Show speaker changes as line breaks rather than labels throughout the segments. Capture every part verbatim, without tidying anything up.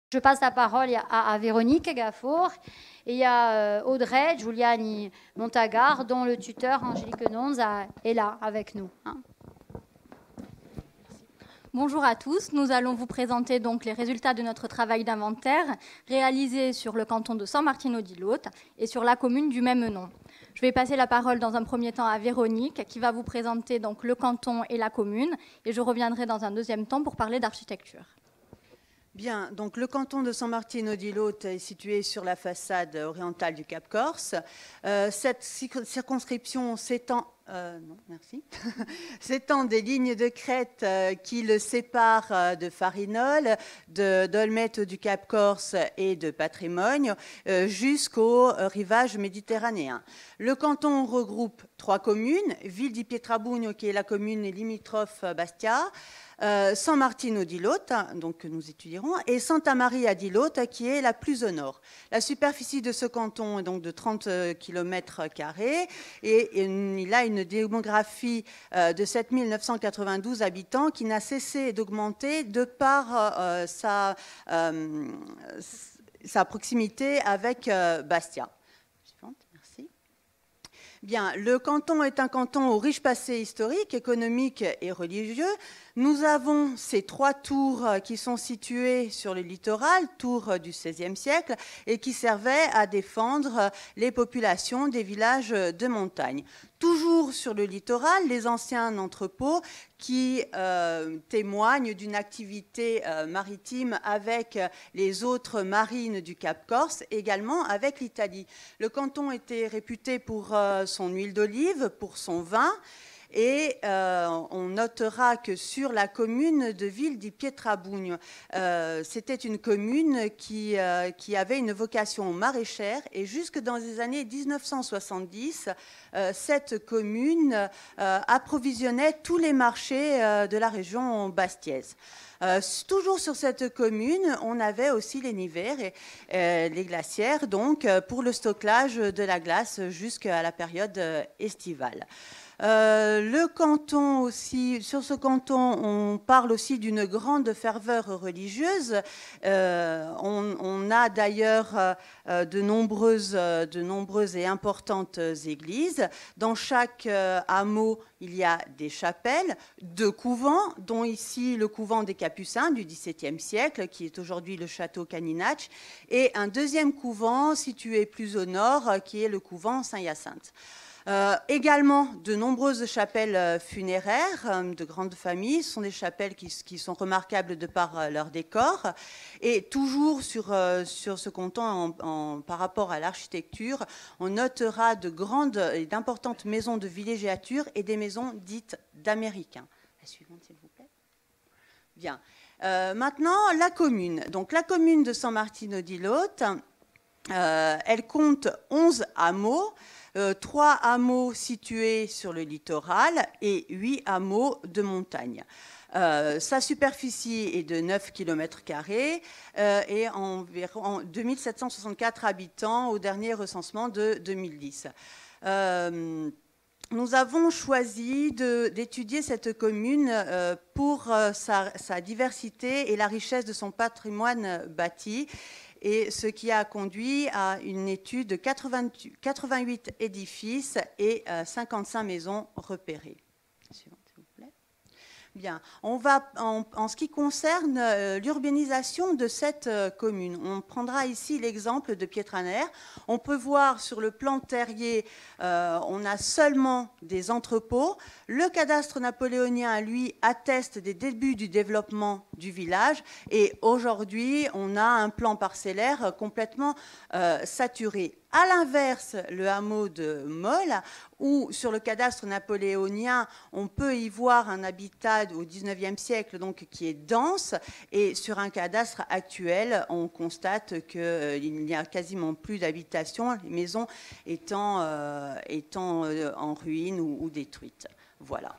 Je passe la parole à, à Véronique Gaffour et il y a euh, Audrey Giuliani Montagar, dont le tuteur Angélique Nonz a, est là avec nous. Hein.
Bonjour à tous, nous allons vous présenter donc les résultats de notre travail d'inventaire réalisé sur le canton de San Martino di Lota et sur la commune du même nom. Je vais passer la parole dans un premier temps à Véronique qui va vous présenter donc le canton et la commune et je reviendrai dans un deuxième temps pour parler d'architecture.
Bien, donc le canton de San Martino di Lota est situé sur la façade orientale du Cap Corse. Euh, cette circonscription s'étend Euh, non, merci. s'étend des lignes de crête euh, qui le séparent euh, de Farinol, de d'Olmette du Cap Corse et de Patrimoine euh, jusqu'au euh, rivage méditerranéen. Le canton regroupe trois communes, Ville di Pietrabugno qui est la commune limitrophe Bastia, Euh, San Martino di Lota, donc que nous étudierons, et Santa Maria di Lota, qui est la plus au nord. La superficie de ce canton est donc de trente kilomètres carrés et, et il a une démographie euh, de sept mille neuf cent quatre-vingt-douze habitants qui n'a cessé d'augmenter de par euh, sa, euh, sa proximité avec euh, Bastia. Bien, le canton est un canton au riche passé historique, économique et religieux. Nous avons ces trois tours qui sont situées sur le littoral, tours du seizième siècle, et qui servaient à défendre les populations des villages de montagne. Toujours sur le littoral, les anciens entrepôts qui euh, témoignent d'une activité euh, maritime avec les autres marines du Cap Corse, également avec l'Italie. Le canton était réputé pour euh, son huile d'olive, pour son vin, et euh, on notera que sur la commune de Ville di Pietrabugno, euh, c'était une commune qui, euh, qui avait une vocation maraîchère, et jusque dans les années mille neuf cent soixante-dix, euh, cette commune euh, approvisionnait tous les marchés euh, de la région bastiaise. Euh, toujours sur cette commune, on avait aussi les nivères et euh, les glacières, donc pour le stockage de la glace jusqu'à la période estivale. Euh, le canton aussi, sur ce canton, on parle aussi d'une grande ferveur religieuse. Euh, on, on a d'ailleurs euh, de nombreuses, de nombreuses et importantes églises. Dans chaque euh, hameau, il y a des chapelles, deux couvents, dont ici le couvent des Capucins du dix-septième siècle, qui est aujourd'hui le château Caninach, et un deuxième couvent situé plus au nord, qui est le couvent Saint-Hyacinthe. Euh, également, de nombreuses chapelles funéraires euh, de grandes familles. Ce sont des chapelles qui, qui sont remarquables de par euh, leur décor. Et toujours sur, euh, sur ce canton, en, en, par rapport à l'architecture, on notera de grandes et d'importantes maisons de villégiature et des maisons dites d'Américains. La suivante, s'il vous plaît. Bien. Euh, maintenant, la commune. Donc, la commune de San Martino di Lota, euh, elle compte onze hameaux. Euh, trois hameaux situés sur le littoral et huit hameaux de montagne. Euh, sa superficie est de neuf kilomètres carrés euh, et environ deux mille sept cent soixante-quatre habitants au dernier recensement de deux mille dix. Euh, Nous avons choisi d'étudier cette commune euh, pour euh, sa, sa diversité et la richesse de son patrimoine bâti, et ce qui a conduit à une étude de quatre-vingt-huit édifices et euh, cinquante-cinq maisons repérées. Suivante, s'il vous plaît. Bien, on va, en, en ce qui concerne euh, l'urbanisation de cette euh, commune, on prendra ici l'exemple de Pietraner. On peut voir sur le plan terrier, euh, on a seulement des entrepôts. Le cadastre napoléonien, lui, atteste des débuts du développement du village. Et aujourd'hui, on a un plan parcellaire complètement euh, saturé. À l'inverse, le hameau de Molle, où sur le cadastre napoléonien, on peut y voir un habitat au dix-neuvième siècle donc, qui est dense, et sur un cadastre actuel, on constate qu'il euh, n'y a quasiment plus d'habitation, les maisons étant, euh, étant euh, en ruine ou, ou détruites. Voilà.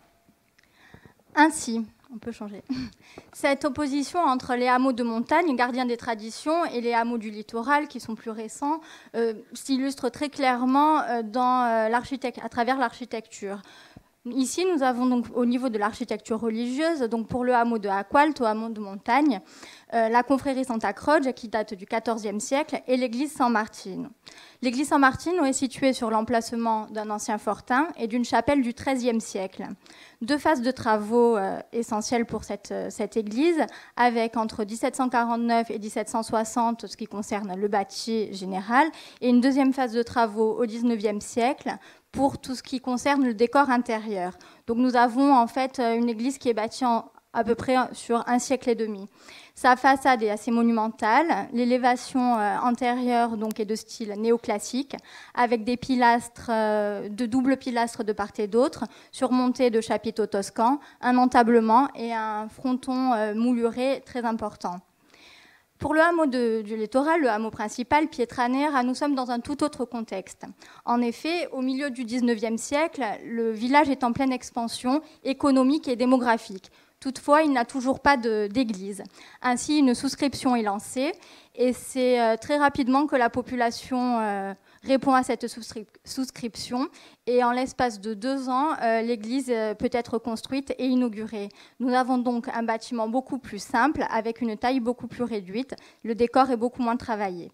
Ainsi, on peut changer. Cette opposition entre les hameaux de montagne, gardiens des traditions, et les hameaux du littoral, qui sont plus récents, euh, s'illustre très clairement euh, dans, euh, à travers l'architecture. Ici, nous avons donc au niveau de l'architecture religieuse, donc pour le hameau de Aqualt, au hameau de Montagne, euh, la confrérie Santa Croce qui date du quatorzième siècle et l'église Saint-Martin. L'église Saint-Martin est située sur l'emplacement d'un ancien fortin et d'une chapelle du treizième siècle. Deux phases de travaux euh, essentielles pour cette, euh, cette église, avec entre dix-sept cent quarante-neuf et dix-sept cent soixante ce qui concerne le bâti général, et une deuxième phase de travaux au dix-neuvième siècle pour tout ce qui concerne le décor intérieur. Donc nous avons en fait une église qui est bâtie en, à peu près sur un siècle et demi. Sa façade est assez monumentale. L'élévation euh, antérieure donc, est de style néoclassique, avec des pilastres, euh, de doubles pilastres de part et d'autre, surmontés de chapiteaux toscans, un entablement et un fronton euh, mouluré très important. Pour le hameau de, du littoral, le hameau principal, Pietranera, nous sommes dans un tout autre contexte. En effet, au milieu du dix-neuvième siècle, le village est en pleine expansion économique et démographique. Toutefois, il n'a toujours pas d'église. Ainsi, une souscription est lancée et c'est euh, très rapidement que la population euh, répond à cette souscription et en l'espace de deux ans, euh, l'église euh, peut être construite et inaugurée. Nous avons donc un bâtiment beaucoup plus simple avec une taille beaucoup plus réduite. Le décor est beaucoup moins travaillé.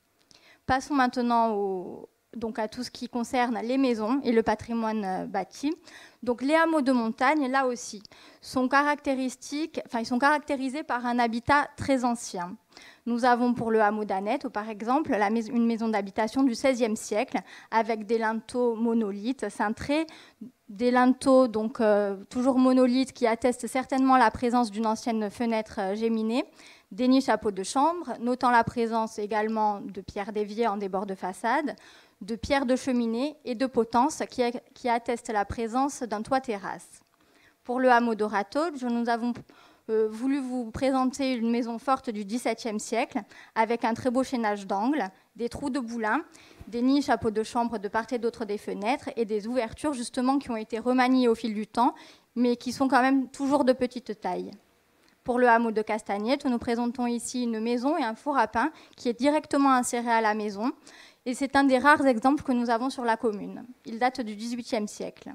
Passons maintenant au, donc à tout ce qui concerne les maisons et le patrimoine euh, bâti. Donc les hameaux de montagne, là aussi, sont caractéristiques, enfin, ils sont caractérisés par un habitat très ancien. Nous avons pour le hameau d'Annette, par exemple, la mais une maison d'habitation du seizième siècle avec des linteaux monolithes cintrés, des linteaux donc euh, toujours monolithes qui attestent certainement la présence d'une ancienne fenêtre euh, géminée, des niches à pot de chambre, notant la présence également de pierres déviées en débord de façade, de pierres de cheminée et de potences qui, qui attestent la présence d'un toit terrasse. Pour le hameau d'Oratoge, nous avons euh, voulu vous présenter une maison forte du dix-septième siècle avec un très beau chaînage d'angles, des trous de boulins, des niches à pot de chambre de part et d'autre des fenêtres et des ouvertures justement qui ont été remaniées au fil du temps, mais qui sont quand même toujours de petite taille. Pour le hameau de Castagnette, nous présentons ici une maison et un four à pain qui est directement inséré à la maison. Et c'est un des rares exemples que nous avons sur la commune. Il date du dix-huitième siècle.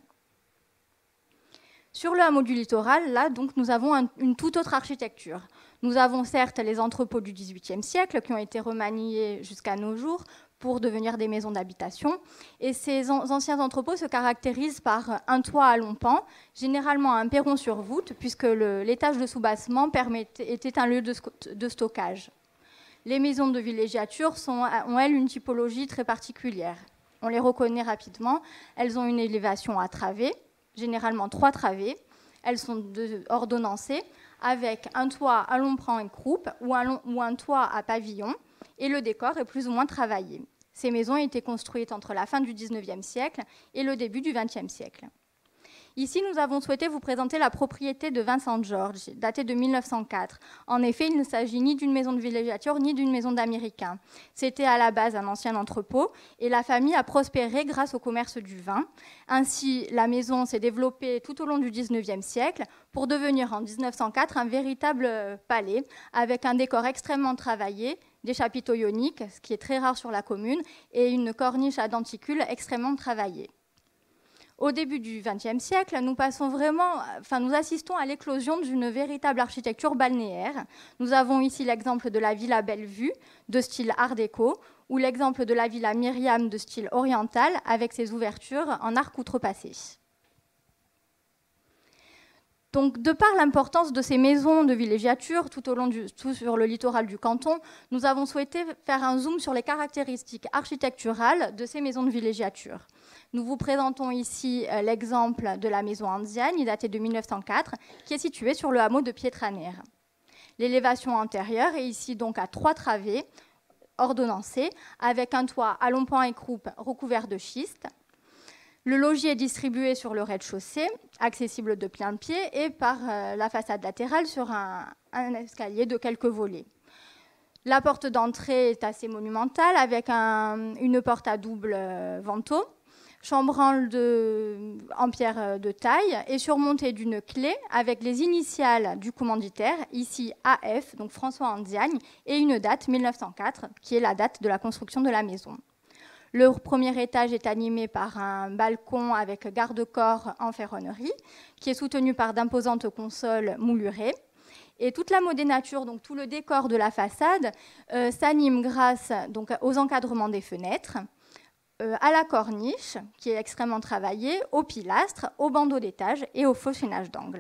Sur le hameau du littoral, là, donc, nous avons un, une toute autre architecture. Nous avons certes les entrepôts du dix-huitième siècle qui ont été remaniés jusqu'à nos jours pour devenir des maisons d'habitation. Et ces an anciens entrepôts se caractérisent par un toit à long pan, généralement un perron sur voûte, puisque l'étage de soubassement permettait, était un lieu de, de stockage. Les maisons de villégiature sont, ont, elles, une typologie très particulière. On les reconnaît rapidement. Elles ont une élévation à travées, généralement trois travées. Elles sont de, ordonnancées avec un toit à long pan et croupe ou un, long, ou un toit à pavillon. Et le décor est plus ou moins travaillé. Ces maisons ont été construites entre la fin du dix-neuvième siècle et le début du vingtième siècle. Ici, nous avons souhaité vous présenter la propriété de Vincent George, datée de mille neuf cent quatre. En effet, il ne s'agit ni d'une maison de villégiature, ni d'une maison d'Américains. C'était à la base un ancien entrepôt, et la famille a prospéré grâce au commerce du vin. Ainsi, la maison s'est développée tout au long du dix-neuvième siècle, pour devenir en mille neuf cent quatre un véritable palais, avec un décor extrêmement travaillé, des chapiteaux ioniques, ce qui est très rare sur la commune, et une corniche à denticules extrêmement travaillée. Au début du vingtième siècle, nous, passons vraiment, enfin, nous assistons à l'éclosion d'une véritable architecture balnéaire. Nous avons ici l'exemple de la villa Bellevue, de style art déco, ou l'exemple de la villa Myriam, de style oriental, avec ses ouvertures en arc outrepassé. Donc, de par l'importance de ces maisons de villégiature tout au long du, tout sur le littoral du canton, nous avons souhaité faire un zoom sur les caractéristiques architecturales de ces maisons de villégiature. Nous vous présentons ici l'exemple de la maison Anziani, datée de mille neuf cent quatre, qui est située sur le hameau de Pietranera. L'élévation antérieure est ici donc à trois travées ordonnancées, avec un toit à long pan et croupe recouvert de schiste. Le logis est distribué sur le rez-de-chaussée, accessible de plein pied, et par la façade latérale sur un, un escalier de quelques volets. La porte d'entrée est assez monumentale, avec un, une porte à double vantaux, chambranle de, en pierre de taille et surmontée d'une clé avec les initiales du commanditaire, ici A F, donc François Anziani, et une date, mille neuf cent quatre, qui est la date de la construction de la maison. Le premier étage est animé par un balcon avec garde-corps en ferronnerie, qui est soutenu par d'imposantes consoles moulurées. Et toute la modénature, donc tout le décor de la façade, euh, s'anime grâce donc, aux encadrements des fenêtres, euh, à la corniche, qui est extrêmement travaillée, aux pilastres, aux bandeaux d'étage et au faussinage d'angle.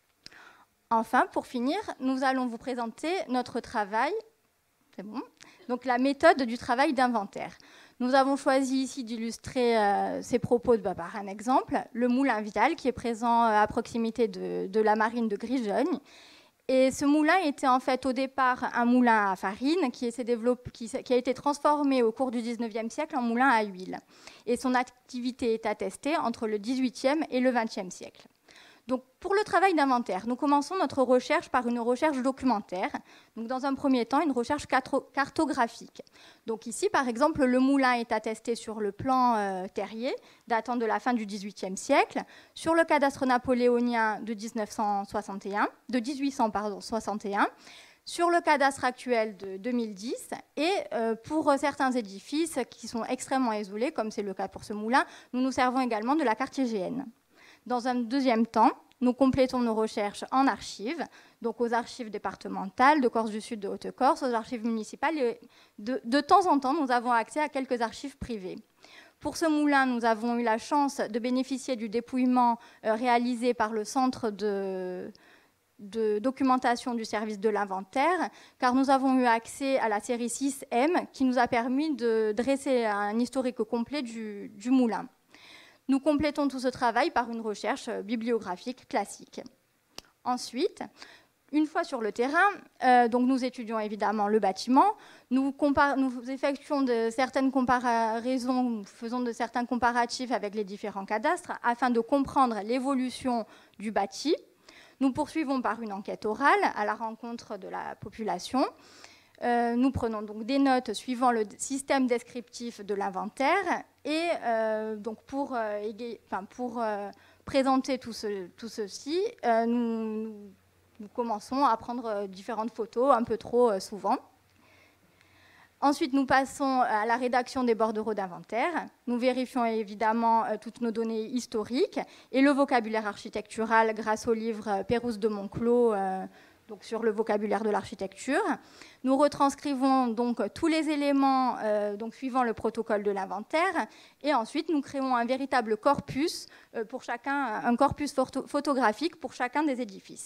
Enfin, pour finir, nous allons vous présenter notre travail, c'est bon, donc la méthode du travail d'inventaire. Nous avons choisi ici d'illustrer euh, ces propos bah, par un exemple, le moulin Vial, qui est présent euh, à proximité de, de la marine de Grigeogne. Et ce moulin était en fait au départ un moulin à farine qui, qui, qui a été transformé au cours du dix-neuvième siècle en moulin à huile. Et son activité est attestée entre le dix-huitième et le vingtième siècle. Donc, pour le travail d'inventaire, nous commençons notre recherche par une recherche documentaire. Donc, dans un premier temps, une recherche cartographique. Donc, ici, par exemple, le moulin est attesté sur le plan euh, terrier, datant de la fin du dix-huitième siècle, sur le cadastre napoléonien de, mille neuf cent soixante et un, de mille huit cent soixante et un, sur le cadastre actuel de deux mille dix, et euh, pour certains édifices qui sont extrêmement isolés, comme c'est le cas pour ce moulin, nous nous servons également de la carte I G N. Dans un deuxième temps, nous complétons nos recherches en archives, donc aux archives départementales de Corse du Sud, de Haute-Corse, aux archives municipales. Et de, de temps en temps, nous avons accès à quelques archives privées. Pour ce moulin, nous avons eu la chance de bénéficier du dépouillement euh, réalisé par le Centre de, de documentation du service de l'inventaire, car nous avons eu accès à la série six M qui nous a permis de dresser un historique complet du, du moulin. Nous complétons tout ce travail par une recherche bibliographique classique. Ensuite, une fois sur le terrain, euh, donc nous étudions évidemment le bâtiment, nous, nous effectuons de certaines comparaisons, nous faisons de certains comparatifs avec les différents cadastres afin de comprendre l'évolution du bâti. Nous poursuivons par une enquête orale à la rencontre de la population. Euh, nous prenons donc des notes suivant le système descriptif de l'inventaire et euh, donc pour, euh, enfin, pour euh, présenter tout, ce, tout ceci, euh, nous, nous, nous commençons à prendre différentes photos un peu trop euh, souvent. Ensuite, nous passons à la rédaction des bordereaux d'inventaire. Nous vérifions évidemment euh, toutes nos données historiques et le vocabulaire architectural grâce au livre Pérouse de Monclos, euh, donc sur le vocabulaire de l'architecture. Nous retranscrivons donc tous les éléments euh, donc suivant le protocole de l'inventaire et ensuite nous créons un véritable corpus euh, pour chacun, un corpus photo photographique pour chacun des édifices.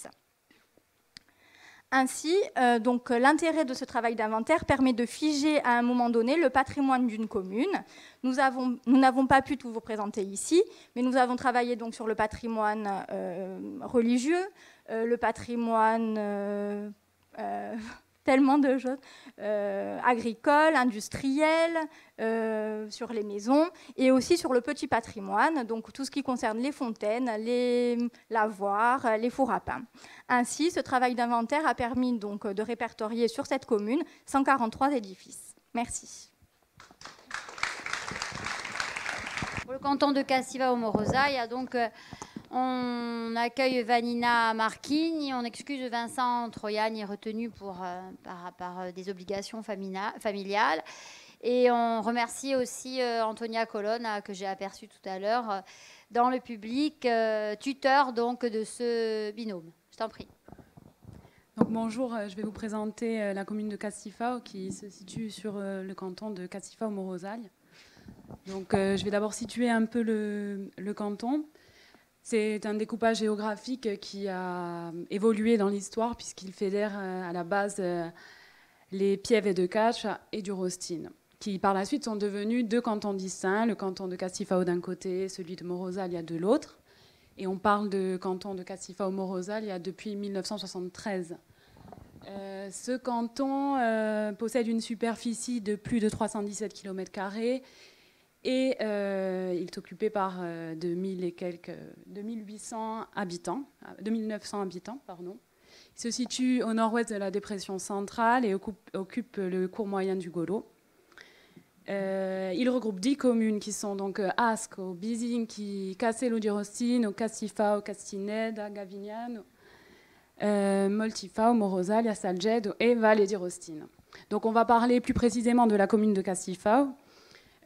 Ainsi, euh, donc, l'intérêt de ce travail d'inventaire permet de figer à un moment donné le patrimoine d'une commune. Nous avons, nous n'avons pas pu tout vous présenter ici, mais nous avons travaillé donc sur le patrimoine euh, religieux, euh, le patrimoine, euh, euh, tellement de choses, euh, agricole, industriel, euh, sur les maisons, et aussi sur le petit patrimoine, donc tout ce qui concerne les fontaines, les lavoirs, les fours à pain. Ainsi, ce travail d'inventaire a permis donc de répertorier sur cette commune cent quarante-trois édifices. Merci.
Pour le canton de Cassiva-Omorosa, il y a donc, euh, on accueille Vanina Marquini, on excuse Vincent Troyani, retenu pour, euh, par, par des obligations familiales. Et on remercie aussi euh, Antonia Colonna, que j'ai aperçue tout à l'heure, euh, dans le public, euh, tuteur donc, de ce binôme. Je t'en prie.
Donc, bonjour, je vais vous présenter la commune de Cassifao qui se situe sur le canton de Cassifao-Morozal. Donc, euh, je vais d'abord situer un peu le, le canton. C'est un découpage géographique qui a évolué dans l'histoire puisqu'il fédère euh, à la base euh, les pièves de Cache et du Rostine, qui par la suite sont devenus deux cantons distincts, le canton de Cassifao d'un côté, celui de Morozal de l'autre. Et on parle de canton de Cassifao-Morozal il y a depuis mille neuf cent soixante-treize. Euh, ce canton euh, possède une superficie de plus de trois cent dix-sept kilomètres carrés et euh, il est occupé par euh, deux mille et quelques, deux mille huit cents habitants, deux mille neuf cents habitants, pardon. Il se situe au nord-ouest de la dépression centrale et occupe, occupe le cours moyen du Golo. Euh, il regroupe dix communes qui sont donc euh, Asco, Bisinchi, Castello di Rostino, Cassifao, Castineda, Gavignano, euh, Moltifao, Morozal, Salgedo et Valle di Rostino. Donc on va parler plus précisément de la commune de Cassifao.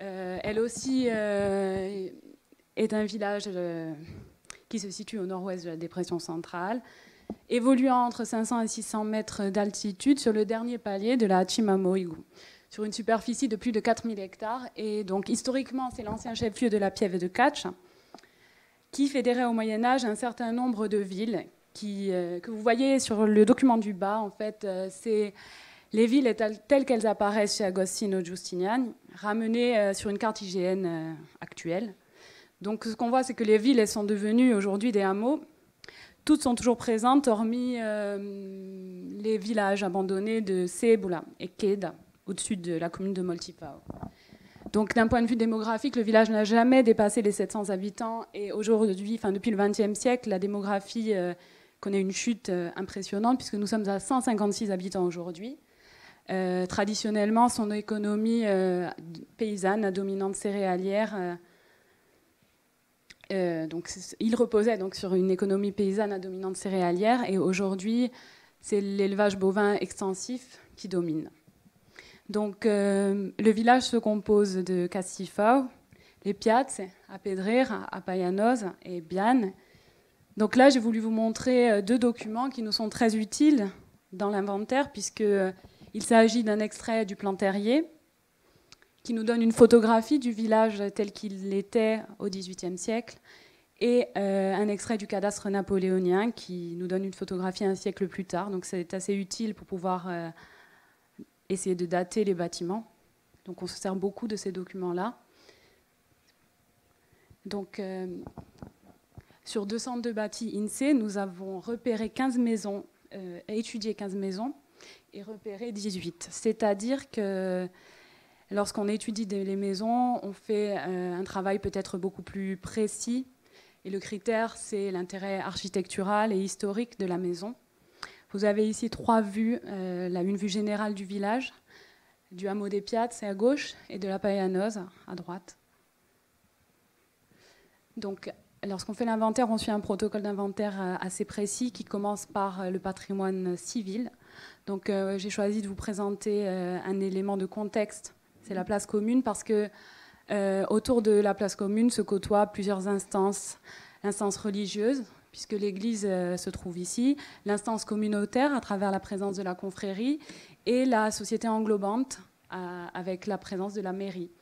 Euh, elle aussi euh, est un village euh, qui se situe au nord-ouest de la dépression centrale, évoluant entre cinq cents et six cents mètres d'altitude sur le dernier palier de la Chimamoigu, sur une superficie de plus de quatre mille hectares. Et donc, historiquement, c'est l'ancien chef-lieu de la piève de Catch, qui fédérait au Moyen-Âge un certain nombre de villes qui, euh, que vous voyez sur le document du bas. En fait, euh, c'est les villes telles qu'elles apparaissent chez Agostino Giustiniani, ramenées euh, sur une carte I G N euh, actuelle. Donc, ce qu'on voit, c'est que les villes, elles sont devenues aujourd'hui des hameaux. Toutes sont toujours présentes, hormis euh, les villages abandonnés de Cebula et Queda, au-dessus de la commune de Moltipao. Donc, d'un point de vue démographique, le village n'a jamais dépassé les sept cents habitants. Et aujourd'hui, enfin, depuis le vingtième siècle, la démographie euh, connaît une chute euh, impressionnante, puisque nous sommes à cent cinquante-six habitants aujourd'hui. Euh, traditionnellement, son économie euh, paysanne à dominante céréalière, euh, euh, donc, il reposait donc sur une économie paysanne à dominante céréalière. Et aujourd'hui, c'est l'élevage bovin extensif qui domine. Donc, euh, le village se compose de Cassifao, les Piazze, à Pedrera, à Paianosa et Biane. Donc là, j'ai voulu vous montrer deux documents qui nous sont très utiles dans l'inventaire, puisqu'il s'agit d'un extrait du plan terrier qui nous donne une photographie du village tel qu'il était au dix-huitième siècle, et euh, un extrait du cadastre napoléonien qui nous donne une photographie un siècle plus tard. Donc c'est assez utile pour pouvoir euh, essayer de dater les bâtiments. Donc on se sert beaucoup de ces documents-là. Donc euh, sur deux cent deux bâtis I N S E E, nous avons repéré quinze maisons, euh, étudié quinze maisons et repéré dix-huit. C'est-à-dire que lorsqu'on étudie les maisons, on fait euh, un travail peut-être beaucoup plus précis. Et le critère, c'est l'intérêt architectural et historique de la maison. Vous avez ici trois vues, euh, là, une vue générale du village, du hameau des Piazze à gauche et de la Paianosa à droite. Donc, lorsqu'on fait l'inventaire, on suit un protocole d'inventaire assez précis qui commence par le patrimoine civil. Donc, euh, j'ai choisi de vous présenter euh, un élément de contexte. C'est la place commune parce que euh, autour de la place commune se côtoient plusieurs instances. L'instance religieuse, puisque l'église euh, se trouve ici, l'instance communautaire à travers la présence de la confrérie et la société englobante euh, avec la présence de la mairie.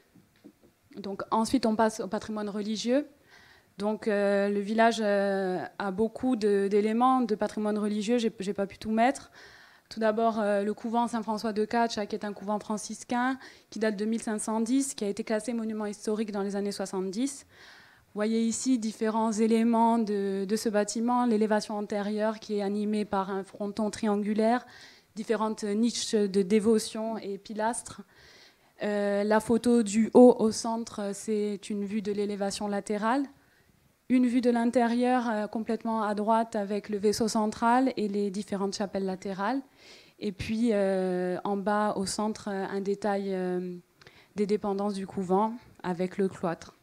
Donc, ensuite, on passe au patrimoine religieux. Donc, euh, le village euh, a beaucoup d'éléments de, de patrimoine religieux. Je n'ai pas pu tout mettre. Tout d'abord, euh, le couvent Saint-François de Catch, qui est un couvent franciscain qui date de mille cinq cent dix, qui a été classé monument historique dans les années soixante-dix. Vous voyez ici différents éléments de, de ce bâtiment, l'élévation antérieure qui est animée par un fronton triangulaire, différentes niches de dévotion et pilastres. Euh, la photo du haut au centre, c'est une vue de l'élévation latérale. Une vue de l'intérieur euh, complètement à droite avec le vaisseau central et les différentes chapelles latérales. Et puis euh, en bas au centre, un détail euh, des dépendances du couvent avec le cloître.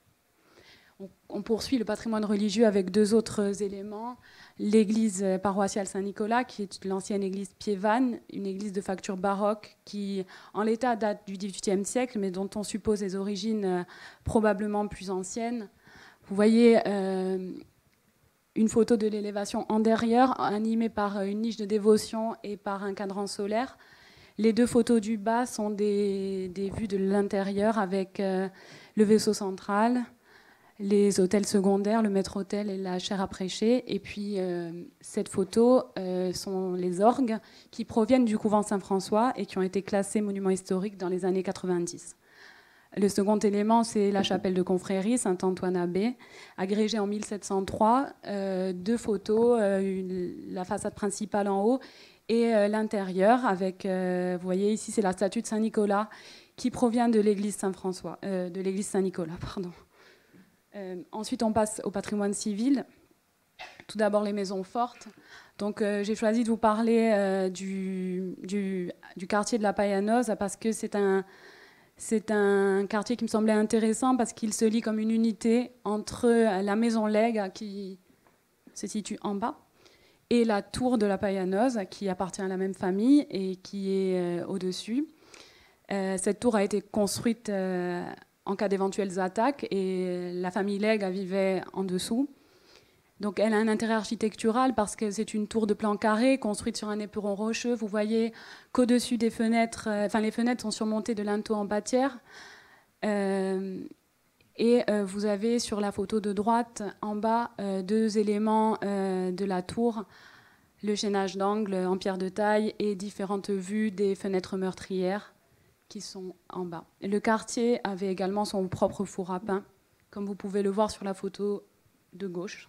On, on poursuit le patrimoine religieux avec deux autres éléments. L'église paroissiale Saint-Nicolas, qui est l'ancienne église piévane, une église de facture baroque qui, en l'état, date du dix-huitième siècle, mais dont on suppose les origines euh, probablement plus anciennes. Vous voyez euh, une photo de l'élévation en derrière, animée par une niche de dévotion et par un cadran solaire. Les deux photos du bas sont des, des vues de l'intérieur avec euh, le vaisseau central, les hôtels secondaires, le maître-autel et la chaire à prêcher. Et puis, euh, cette photo euh, sont les orgues qui proviennent du couvent Saint-François et qui ont été classés monuments historiques dans les années quatre-vingt-dix. Le second élément, c'est la chapelle de confrérie, Saint-Antoine-Abbé, agrégée en mille sept cent trois. Euh, deux photos, euh, une, la façade principale en haut et euh, l'intérieur. Avec, euh, vous voyez ici, c'est la statue de Saint-Nicolas qui provient de l'église Saint-François, euh, de l'église Saint-Nicolas, pardon. Euh, ensuite, on passe au patrimoine civil. Tout d'abord, les maisons fortes. Donc, euh, j'ai choisi de vous parler euh, du, du, du quartier de la Paianosa parce que c'est un C'est un quartier qui me semblait intéressant parce qu'il se lit comme une unité entre la maison Legue qui se situe en bas et la tour de la Paianosa qui appartient à la même famille et qui est euh, au-dessus. Euh, cette tour a été construite euh, en cas d'éventuelles attaques, et la famille Lega vivait en dessous. Donc elle a un intérêt architectural parce que c'est une tour de plan carré construite sur un éperon rocheux. Vous voyez qu'au-dessus des fenêtres, euh, enfin les fenêtres sont surmontées de linteaux en bâtière. Euh, et euh, vous avez sur la photo de droite, en bas, euh, deux éléments euh, de la tour, le chaînage d'angle en pierre de taille et différentes vues des fenêtres meurtrières qui sont en bas. Et le quartier avait également son propre four à pain, comme vous pouvez le voir sur la photo de gauche.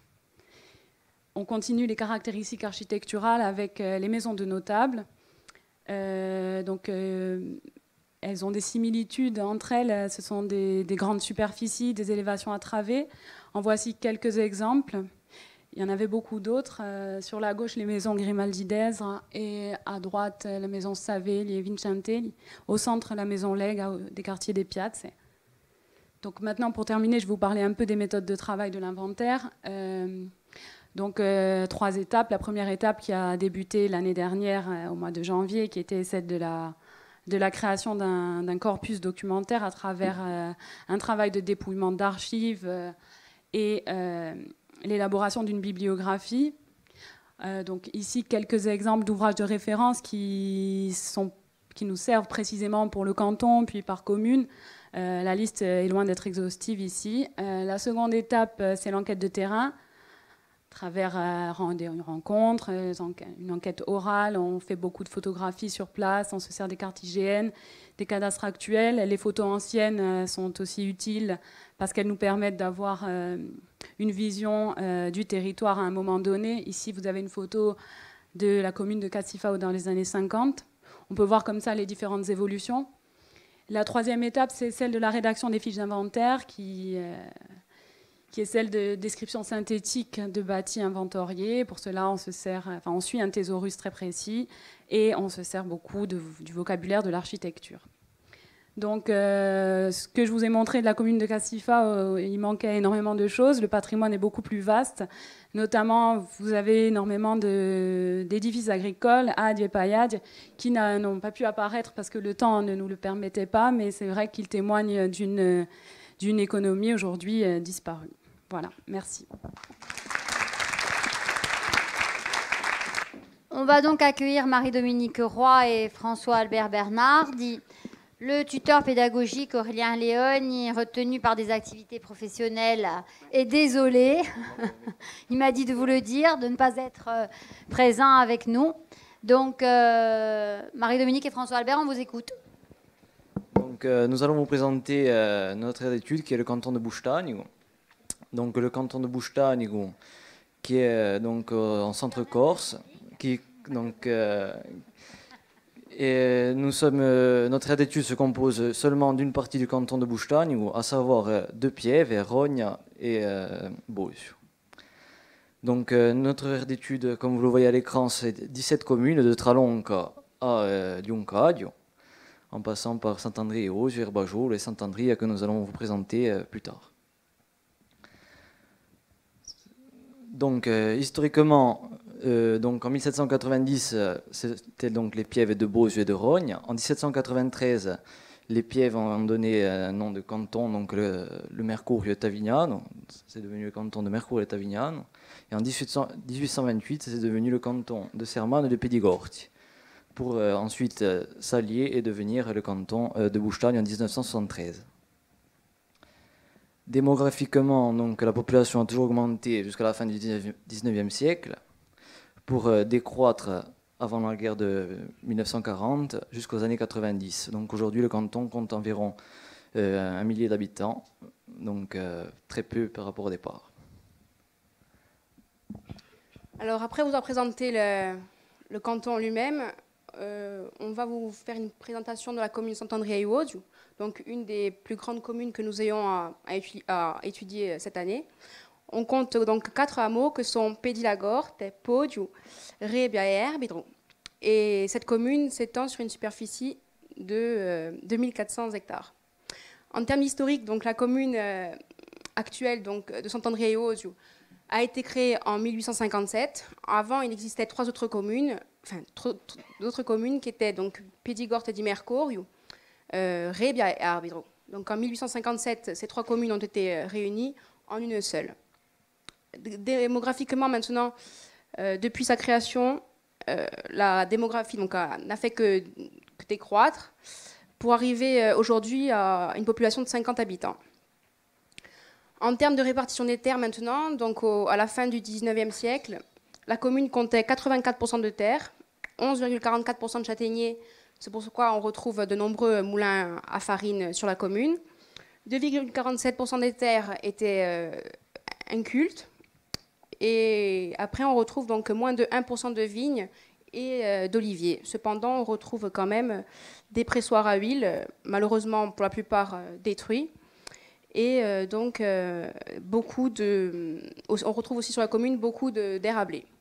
On continue les caractéristiques architecturales avec euh, les maisons de notables. Euh, donc, euh, elles ont des similitudes entre elles. Ce sont des, des grandes superficies, des élévations à travées. En voici quelques exemples. Il y en avait beaucoup d'autres. Euh, sur la gauche, les maisons Grimaldi d'Ezra et à droite, la maison Savelli et Vincentelli. Au centre, la maison Lega des quartiers des Piazze. Donc maintenant, pour terminer, je vais vous parler un peu des méthodes de travail de l'inventaire. Euh, Donc, euh, trois étapes. La première étape qui a débuté l'année dernière, euh, au mois de janvier, qui était celle de la, de la création d'un, d'un corpus documentaire à travers euh, un travail de dépouillement d'archives euh, et euh, l'élaboration d'une bibliographie. Euh, donc, ici, quelques exemples d'ouvrages de référence qui, sont, qui nous servent précisément pour le canton, puis par commune. Euh, la liste est loin d'être exhaustive ici. Euh, la seconde étape, c'est l'enquête de terrain. À travers euh, des rencontres, euh, une enquête orale, on fait beaucoup de photographies sur place, on se sert des cartes I G N, des cadastres actuels. Les photos anciennes euh, sont aussi utiles parce qu'elles nous permettent d'avoir euh, une vision euh, du territoire à un moment donné. Ici, vous avez une photo de la commune de Cassifao dans les années cinquante. On peut voir comme ça les différentes évolutions. La troisième étape, c'est celle de la rédaction des fiches d'inventaire qui... Euh, qui est celle de description synthétique de bâtis inventoriés. Pour cela, on, se sert, enfin, on suit un thésaurus très précis et on se sert beaucoup de, du vocabulaire de l'architecture. Donc, euh, ce que je vous ai montré de la commune de Cassifao, euh, il manquait énormément de choses. Le patrimoine est beaucoup plus vaste. Notamment, vous avez énormément de, d'édifices agricoles, Adje et Payadje, qui n'ont pas pu apparaître parce que le temps ne nous le permettait pas, mais c'est vrai qu'ils témoignent d'une, d'une économie aujourd'hui euh, disparue. Voilà, merci.
On va donc accueillir Marie-Dominique Roy et François-Albert Bernard. Le tuteur pédagogique Aurélien Léon, retenu par des activités professionnelles, est désolé. Il m'a dit de vous le dire, de ne pas être présent avec nous. Donc, euh, Marie-Dominique et François-Albert, on vous écoute.
Donc, euh, nous allons vous présenter euh, notre aire d'étude qui est le canton de Buștani. Donc, le canton de Buștani, qui est donc euh, en centre-Corse, qui donc euh, et nous sommes euh, notre aire d'étude se compose seulement d'une partie du canton de Buștani, à savoir euh, De Pieve, Rogna et euh, Bosio. Donc, euh, notre aire d'étude, comme vous le voyez à l'écran, c'est dix-sept communes de Tralonca à euh, Diuncadio, en passant par Saint-André et Osio, Herbajolo et Saint-Andria que nous allons vous présenter euh, plus tard. Donc, euh, historiquement, euh, donc en mille sept cent quatre-vingt-dix, euh, c'était donc les Pièves de Bosio et de Rogna. En dix-sept cent quatre-vingt-treize, les Pièves ont donné un nom de canton, donc le, le Mercurio Tavignano. C'est devenu le canton de Mercurio Tavignano. Et en dix-huit cent vingt-huit, c'est devenu le canton de Sermano et de Pedigorti, pour euh, ensuite euh, s'allier et devenir le canton euh, de Buștani en dix-neuf cent soixante-treize. Démographiquement, donc, la population a toujours augmenté jusqu'à la fin du dix-neuvième siècle, pour euh, décroître avant la guerre de mille neuf cent quarante jusqu'aux années quatre-vingt-dix. Donc aujourd'hui, le canton compte environ euh, un millier d'habitants, donc euh, très peu par rapport au départ.
Alors après vous avoir présenté le, le canton lui-même, euh, on va vous faire une présentation de la commune Sant'Andrea e Osio, donc une des plus grandes communes que nous ayons à, à, étudier, à étudier cette année. On compte donc quatre hameaux que sont Pedilagorte, Podio, Rebbia et Erbidro. Et cette commune s'étend sur une superficie de euh, deux mille quatre cents hectares. En termes historiques, donc la commune euh, actuelle donc, de Sant'Andrea e Osio a été créée en mille huit cent cinquante-sept. Avant, il existait trois autres communes, enfin d'autres communes qui étaient donc Pedigorte di Mercurio, euh, Rebbia et Erbidro. Donc en mille huit cent cinquante-sept, ces trois communes ont été réunies en une seule. Démographiquement maintenant, euh, depuis sa création, euh, la démographie donc, n'a fait que, que décroître pour arriver euh, aujourd'hui à une population de cinquante habitants. En termes de répartition des terres maintenant, donc au, à la fin du dix-neuvième siècle, la commune comptait quatre-vingt-quatre pour cent de terres, onze virgule quarante-quatre pour cent de châtaigniers, c'est pourquoi on retrouve de nombreux moulins à farine sur la commune. deux virgule quarante-sept pour cent des terres étaient euh, incultes. Et après, on retrouve donc moins de un pour cent de vignes et euh, d'oliviers. Cependant, on retrouve quand même des pressoirs à huile, malheureusement pour la plupart euh, détruits. Et euh, donc, euh, beaucoup de, on retrouve aussi sur la commune beaucoup d'air à blé.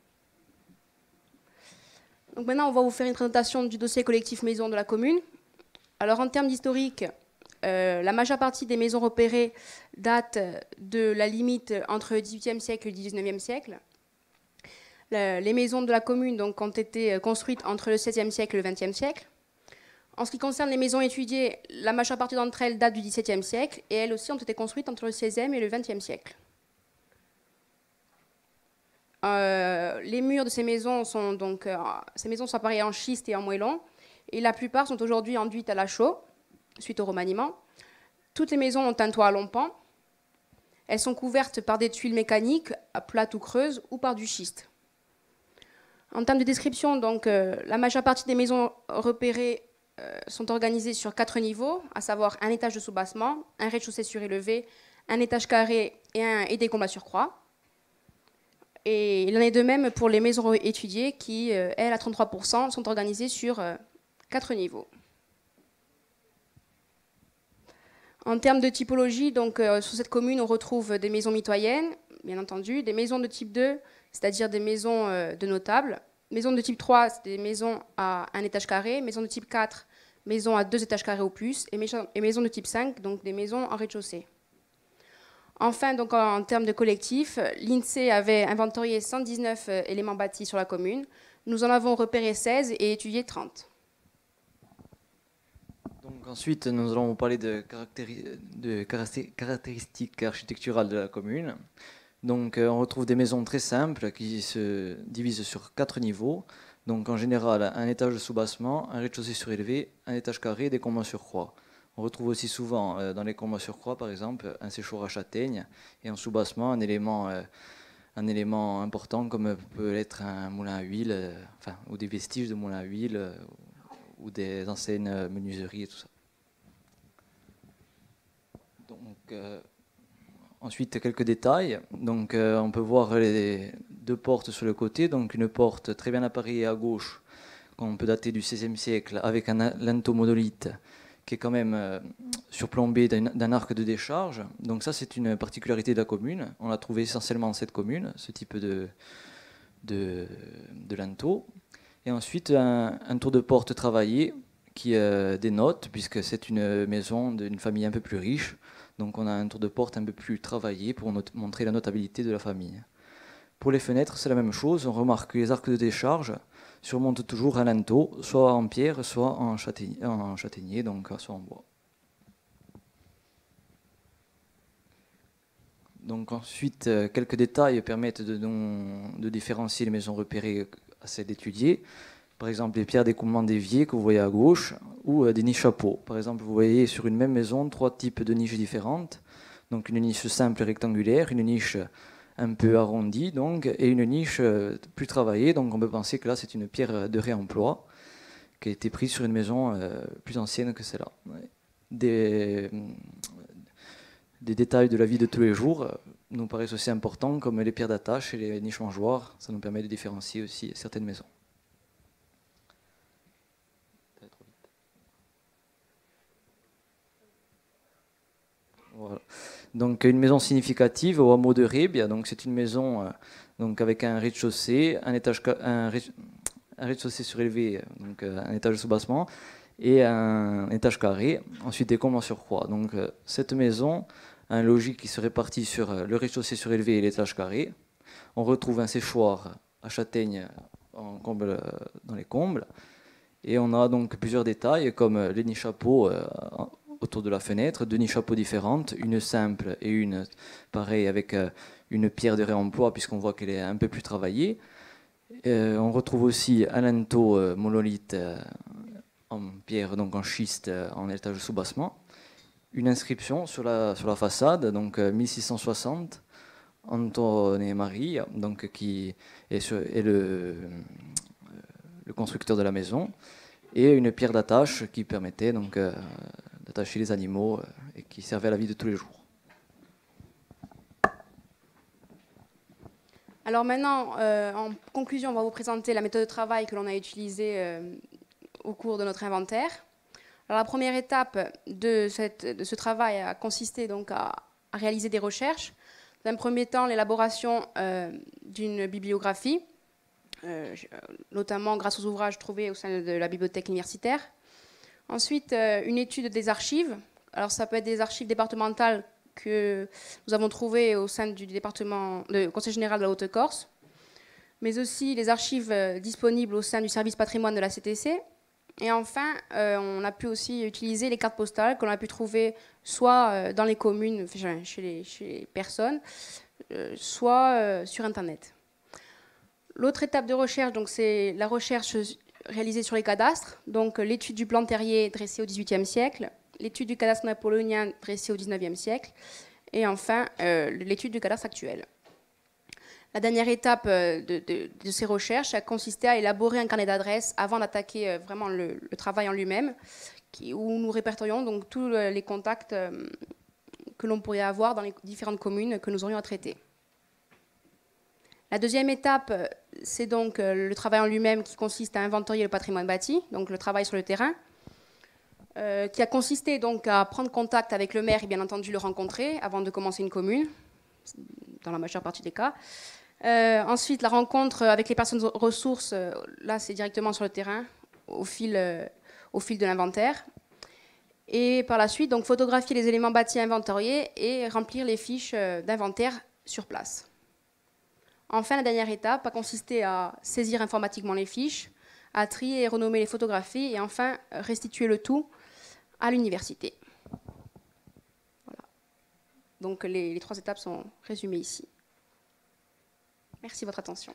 Donc maintenant, on va vous faire une présentation du dossier collectif maison de la commune. Alors, en termes d'historique, euh, la majeure partie des maisons repérées date de la limite entre le dix-huitième siècle et le dix-neuvième siècle. Le, les maisons de la commune donc, ont été construites entre le seizième siècle et le vingtième siècle. En ce qui concerne les maisons étudiées, la majeure partie d'entre elles datent du dix-septième siècle et elles aussi ont été construites entre le seizième et le vingtième siècle. Euh, les murs de ces maisons sont donc euh, ces maisons sont appareillées en schiste et en moellon et la plupart sont aujourd'hui enduites à la chaux suite au remaniement. Toutes les maisons ont un toit à long pan. Elles sont couvertes par des tuiles mécaniques plates ou creuses ou par du schiste. En termes de description, donc euh, la majeure partie des maisons repérées euh, sont organisées sur quatre niveaux, à savoir un étage de soubassement, un rez-de-chaussée surélevé, un étage carré et, un, et des combles à surcroît. Et il en est de même pour les maisons étudiées qui, euh, elles, à trente-trois pour cent, sont organisées sur euh, quatre niveaux. En termes de typologie, donc, euh, sur cette commune, on retrouve des maisons mitoyennes, bien entendu, des maisons de type deux, c'est-à-dire des maisons euh, de notables. Maisons de type trois, c'est des maisons à un étage carré. Maisons de type quatre, maisons à deux étages carrés ou plus. Et, maisons, et maisons de type cinq, donc des maisons en rez-de-chaussée. Enfin, donc, en termes de collectif, l'INSEE avait inventorié cent dix-neuf éléments bâtis sur la commune. Nous en avons repéré seize et étudié trente.
Donc ensuite, nous allons vous parler de, caractéri de caractéristiques architecturales de la commune. Donc on retrouve des maisons très simples qui se divisent sur quatre niveaux. Donc en général, un étage de soubassement, un rez-de-chaussée surélevé, un étage carré et des combles à surcroît. On retrouve aussi souvent euh, dans les combles à surcroît, par exemple, un séchoir à châtaigne et en soubassement un élément, euh, un élément important comme peut être un moulin à huile, euh, enfin, ou des vestiges de moulin à huile euh, ou des anciennes menuiseries et tout ça. Donc, euh, ensuite, quelques détails. Donc, euh, on peut voir les deux portes sur le côté. Donc, une porte très bien appareillée à gauche, qu'on peut dater du seizième siècle, avec un linteau monolithe qui est quand même euh, surplombé d'un arc de décharge. Donc ça, c'est une particularité de la commune. On l'a trouvé essentiellement dans cette commune, ce type de, de, de linteau. Et ensuite, un, un tour de porte travaillé qui euh, dénote, puisque c'est une maison d'une famille un peu plus riche. Donc on a un tour de porte un peu plus travaillé pour montrer la notabilité de la famille. Pour les fenêtres, c'est la même chose. On remarque que les arcs de décharge surmontent toujours un linteau, soit en pierre, soit en châtaignier, en châtaignier donc soit en bois. Donc ensuite, quelques détails permettent de, de différencier les maisons repérées à celles d'étudier. Par exemple, les pierres d'écoulement d'évier que vous voyez à gauche, ou des niches à pot. Par exemple, vous voyez sur une même maison trois types de niches différentes. Donc une niche simple rectangulaire, une niche un peu arrondie, donc, et une niche plus travaillée. Donc on peut penser que là, c'est une pierre de réemploi qui a été prise sur une maison euh, plus ancienne que celle-là. Des, des détails de la vie de tous les jours nous paraissent aussi importants, comme les pierres d'attache et les niches mangeoires. Ça nous permet de différencier aussi certaines maisons. Voilà. Donc une maison significative au hameau de Rébia. Donc c'est une maison euh, donc avec un rez-de-chaussée, un étage, un rez-de-chaussée surélevé, donc euh, un étage de soubassement et un étage carré. Ensuite des combles en surcroît. Donc euh, cette maison a un logis qui se répartit sur euh, le rez-de-chaussée surélevé et l'étage carré. On retrouve un séchoir à châtaigne en comble, euh, dans les combles. Et on a donc plusieurs détails comme les niches à pot euh, autour de la fenêtre, deux niches chapeaux différentes, une simple et une pareille avec euh, une pierre de réemploi puisqu'on voit qu'elle est un peu plus travaillée. Euh, on retrouve aussi un linteau euh, monolithe euh, en pierre, donc en schiste, euh, en étage soubassement. Une inscription sur la, sur la façade, donc euh, mille six cent soixante, Anton et Marie, donc, qui est, sur, est le, euh, le constructeur de la maison, et une pierre d'attache qui permettait donc euh, d'attacher les animaux euh, et qui servait à la vie de tous les jours.
Alors maintenant, euh, en conclusion, on va vous présenter la méthode de travail que l'on a utilisée euh, au cours de notre inventaire. Alors, la première étape de, cette, de ce travail a consisté donc à, à réaliser des recherches. Dans un premier temps, l'élaboration euh, d'une bibliographie, euh, notamment grâce aux ouvrages trouvés au sein de la bibliothèque universitaire. Ensuite, euh, une étude des archives. Alors, ça peut être des archives départementales que nous avons trouvées au sein du département, du Conseil général de la Haute-Corse, mais aussi les archives euh, disponibles au sein du service patrimoine de la C T C. Et enfin, euh, on a pu aussi utiliser les cartes postales que l'on a pu trouver soit euh, dans les communes, chez les, chez les personnes, euh, soit euh, sur Internet. L'autre étape de recherche, donc, c'est la recherche réalisée sur les cadastres, donc l'étude du plan terrier dressé au dix-huitième siècle, l'étude du cadastre napoléonien dressé au dix-neuvième siècle, et enfin euh, l'étude du cadastre actuel. La dernière étape de, de, de ces recherches a consisté à élaborer un carnet d'adresses avant d'attaquer vraiment le, le travail en lui-même, où nous répertorions donc tous les contacts que l'on pourrait avoir dans les différentes communes que nous aurions à traiter. La deuxième étape, c'est donc le travail en lui-même qui consiste à inventorier le patrimoine bâti, donc le travail sur le terrain, euh, qui a consisté donc à prendre contact avec le maire et bien entendu le rencontrer avant de commencer une commune, dans la majeure partie des cas. Euh, ensuite, la rencontre avec les personnes ressources, euh, là c'est directement sur le terrain, au fil, euh, au fil de l'inventaire. Et par la suite, donc, photographier les éléments bâtis inventoriés et remplir les fiches euh, d'inventaire sur place. Enfin, la dernière étape a consisté à saisir informatiquement les fiches, à trier et renommer les photographies et enfin restituer le tout à l'université. Voilà. Donc les, les trois étapes sont résumées ici. Merci de votre attention.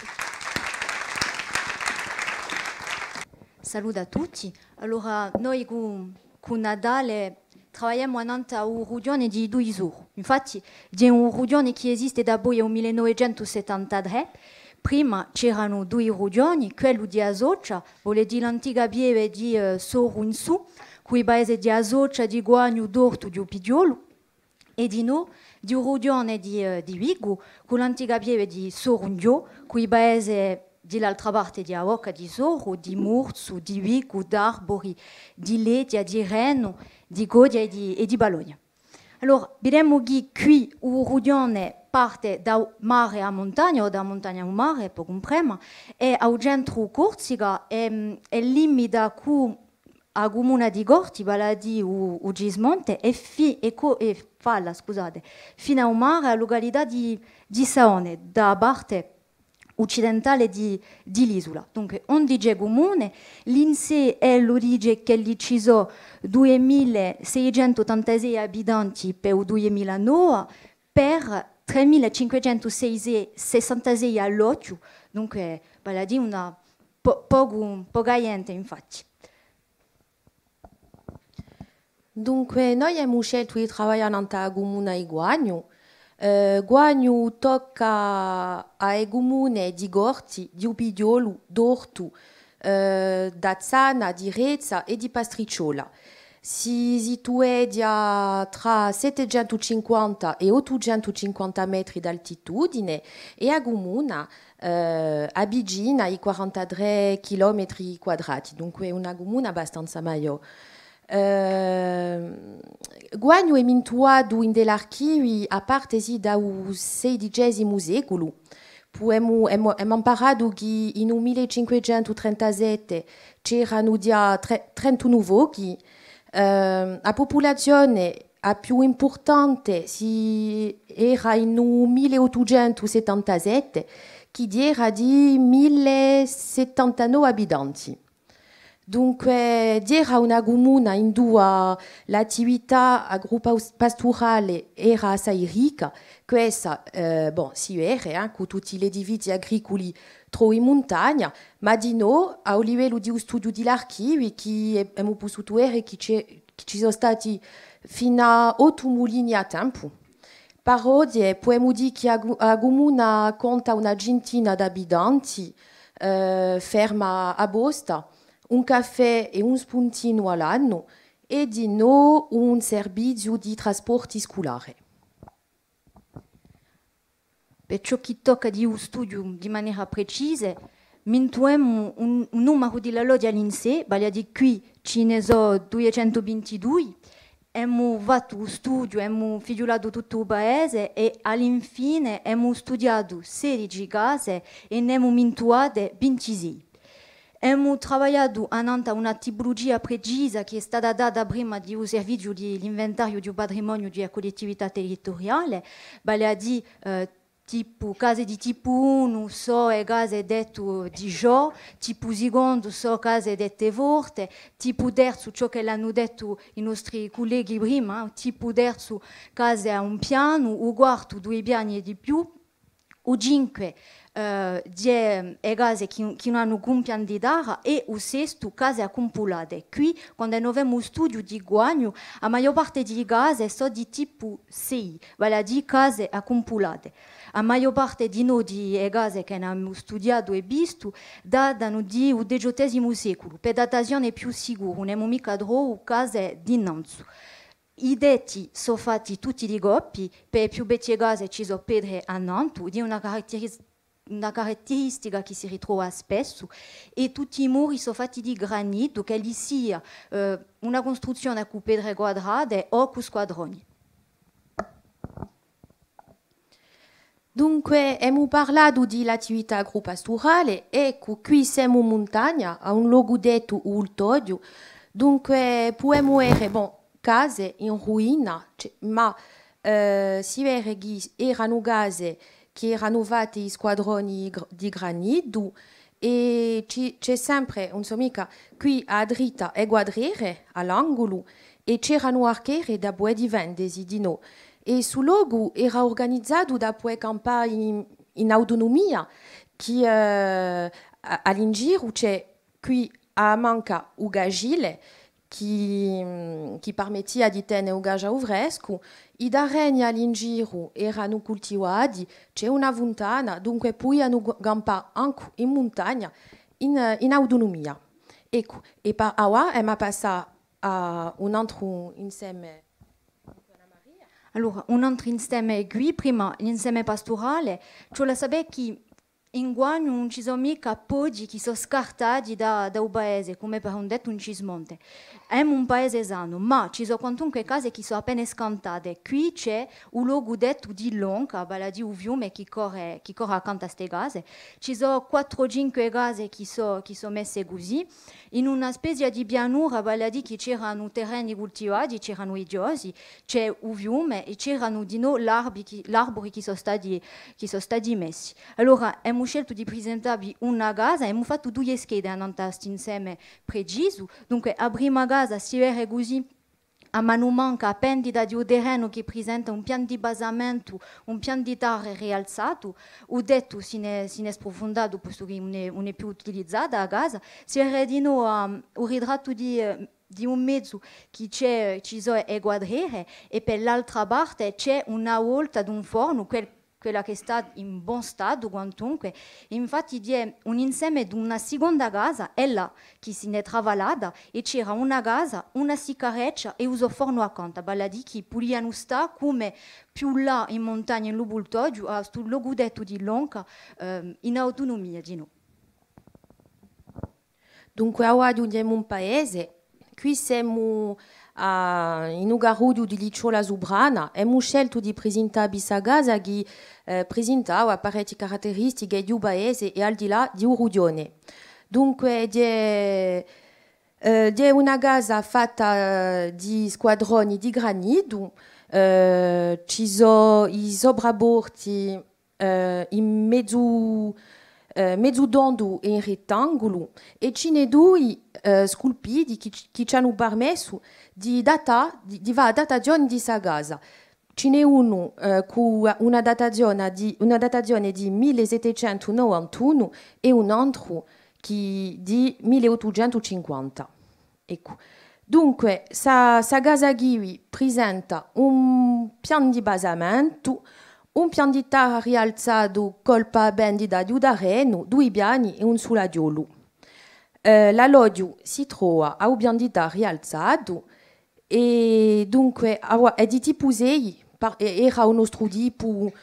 Saluto a tutti. Allora, noi con, con Nadale travailliamo a un riunione di due giorni. Infatti, è un riunione che esiste da poi nel millenovecentosettantatré. Prima c'erano due riunioni, quello di Asocia, vuol dire l'antica pieve di uh, Soru in su, cui paese di Asocia, di Guagno, d'Orto, di Upidiolo, e di no, di un riunione di, uh, di Vigo, con l'antica pieve di Sorundio, cui paese dall'altra parte di Aoca, di Soro, di Murzu, di Vigo, d'Arbori, di Ledia, di Reno, di Godia e di, e di Bologna. Allora, vedremo che qui un riunione parte da mare a montagna o da montagna a mare, per comprima, e al centro Corsica e, e limita con a comune di Gorti, vale a dire o Gismonte, e, fi, e, co, e falla, scusate, fino al mare a località di, di Saone, da parte occidentale di, di l'isola. Dunque, undici comune, l'I N S E è lo dice che lì ci sono duemilaseicentottantasei abitanti per il duemilanove, per tremilacinquecentosessantasei all'occhio, dunque, vale a dire una po- poco, poca gente, infatti.
Dunque, noi abbiamo scelto di lavorare nella comune di Guagno. Uh, Guagno tocca ai comuni di Gorti, di Upidiolo, d'Orto, uh, d'Azzana, di Rezza e di Pastricciola. Si situa tra settecentocinquanta e ottocentocinquanta metri d'altitudine e a comune uh, avvicina i quarantatré chilometri quadrati, dunque una comune abbastanza maggiore. Uh, Guagno è mintuato in dell'archivio a partire dal sedicesimo secolo. Abbiamo imparato che nel millecinquecentotrentasette c'erano già trentuno voci. Uh, la popolazione più importante si era nel milleottocentosettantasette, che era di millesettantanove abitanti. Dunque, era una comuna in cui l'attività agropastorale era assai ricca. Questa, eh, bon, si vede, eh, con tutti gli edifici agricoli troppo in montagna, ma di no, a livello di studio dell'archivio, che abbiamo potuto vedere che ci sono stati fino a otto mulini a tempo. Parodie, possiamo dire che la comuna conta una centina di abitanti, eh, ferma a Bosta, un caffè e un spuntino all'anno e di no un servizio di trasporti scolare.
Per ciò che tocca di un studio di maniera precisa, mintuemo un, un numero di lodi all'INSEE, vale a dire qui ce ne sono duecentoventidue, abbiamo fatto un studio, abbiamo figliolato tutto il paese e all'infine abbiamo studiato sedici case e ne abbiamo mintuate ventisei. Abbiamo lavorato a una tipologia precisa che è stata data prima di un servizio dell'inventario di un patrimonio di collettività territoriale, vale a dire eh, tipo case di tipo uno, so e case dette di gioco, tipo secondo, so case dette forte, tipo terzo, ciò che l'hanno detto i nostri colleghi prima, tipo terzo, case a un piano, o quarto, due piani e di più, o cinque, Uh, die case che, che non hanno un piano di terra e o sesto case accumulate. Qui, quando noi abbiamo un studio di guadagno, la maggior parte delle case sono di tipo sei, vale a dire case accumulate. La maggior parte di noi di case che abbiamo studiato e visto datano di un diciottesimo secolo, per datazione più sicura, non abbiamo mica trovato case di innanzi. I detti sono fatti tutti di coppi, per più vecchie case ci sono pedre a Nantes, di una caratteristica una caratteristica che si ritrova spesso, e tutti i muri sono fatti di granito, che gli sia eh, una costruzione con pedre quadrate o con squadroni.
Dunque, abbiamo parlato dell'attività agropastorale e qui siamo in montagna, a un luogo detto Ultodio. Dunque, possiamo vedere bon, case in ruina, ma eh, si vede che erano case che erano fatti squadroni di granito e c'è sempre, insomma, qui a dritta e guadriere all'angolo e c'erano archiere da poi di vendesi di no. E sul luogo era organizzato da poi campare in, in autonomia che eh, all'ingiro c'è qui a manca un gagile che, che permetteva di tenere un gaggio fresco. I terreni all'ingiro erano coltivati, c'è una fontana, dunque poi hanno campato anche in montagna, in, in autonomia. Ecco, e per ora abbiamo passato a un altro insieme.
Allora, un altro insieme qui, prima l'insieme pastorale, cioè la sapere che in guadagno non ci sono mica poggi che sono scartati da, da un paese, come per un detto un cismonte. È un paese sano, ma ci sono quantunque case che sono appena scantate. Qui c'è un luogo detto di Lonca, vale a dire un fiume che corre, che corre accanto a queste case. Ci sono quattro cinque case che sono, che sono messe così, in una specie di pianura, vale a dire che c'erano terreni coltivati, c'erano i giosi, c'è un fiume e c'erano di nuovo l'arbori che sono stati, che sono stati messi. Allora, abbiamo scelto di presentarvi una casa e abbiamo fatto due schede a questo insieme preciso. Dunque, la prima casa si vede così a mano manca, a pendita di un terreno che presenta un piano di basamento, un piano di terra rialzato. Ho detto si ne è sprofondato, posto che non è, non è più utilizzata la casa. Si vede di nuovo um, un ritratto di... Uh, di un mezzo che c'è, ci sono e guadriere, e per l'altra parte c'è una volta di un forno, quel quella che sta in buon stato quantunque. Infatti è un insieme di una seconda casa, è là che si è travagliata, e c'era una casa, una sicareccia e un forno accanto, vale a dire che puliano sta come più là in montagna in Lubultoggio, a questo luogo detto di Lonca, eh, in autonomia di noi.
Dunque, ora andiamo un paese, qui siamo Uh, in un garudo di Licciola Zubrana abbiamo scelto di presentare questa casa che eh, presentava parecchie caratteristiche di un paese e al di là di un rudione. Dunque è uh, una casa fatta uh, di squadroni di granito, uh, ci sono i soprabordi uh, in mezzo eh, mezzodondo in rettangolo e ce ne due eh, sculpiti che, che ci hanno permesso di data di, di fare la datazione di questa casa. Ce n'è uno eh, con una datazione di, una datazione di millesettecentonovantuno e un altro che di milleottocentocinquanta. Ecco. Dunque, questa casa qui presenta un piano di basamento, un piano di terra rialzato colpa bendita di udareno, due piani e un soladiolo. Eh, la lodio si trova a un piano di terra rialzato e dunque è di tipo sei, era un nostro tipo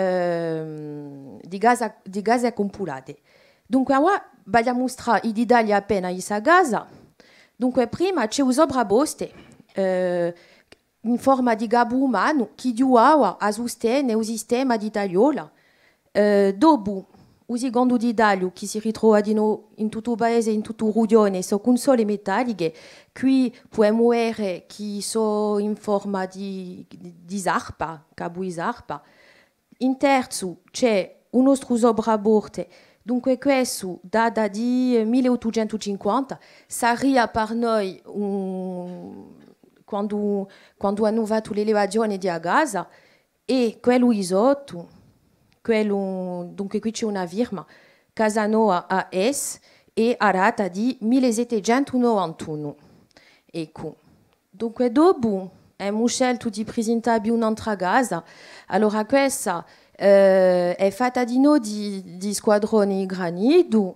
eh, di gas di gas accumulate. Dunque ora voglio mostrare in dettaglio appena questa casa. Dunque prima c'è un sopraboste eh, in forma di gabbo umano che aiuta a sostenere il sistema di tagliola. Eh, dopo il secondo di taglio che si ritrova di nuovo in tutto il paese, in tutto il Rudione, sono console metalliche. Qui possiamo vedere che sono in forma di, di, di zarpa, cabo di zarpa. In terzo c'è un nostro sopraborte. Dunque questo data di milleottocentocinquanta, sarebbe per noi un, quando, quando hanno fatto l'elevazione di casa, e quello isotto, quello, dunque qui c'è una firma, Casanova A S, e a data di millesettecentonovantuno. Ecco. Dunque dopo abbiamo scelto di presentarvi un'altra casa, allora questa Uh, è fatta di nodi di squadroni in granito,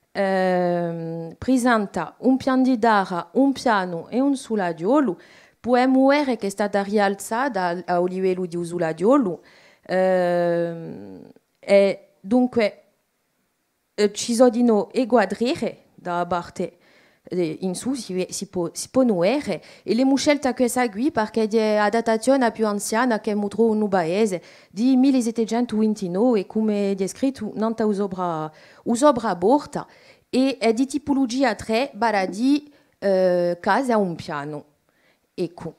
uh, presenta un piano di terra, un piano e un soladiolo. Possiamo vedere che è stata rialzata a livello di un soladiolo. Uh, e dunque uh, ci sono di noi e quadriere da parte in su si, si, può, si può vedere e abbiamo scelto questa qui perché è la datazione più anziana che abbiamo trovato in paese di millesettecentoventinove e come descritto non è usobra usobra borta e è di tipologia tre bara di eh, casa a un piano. Ecco.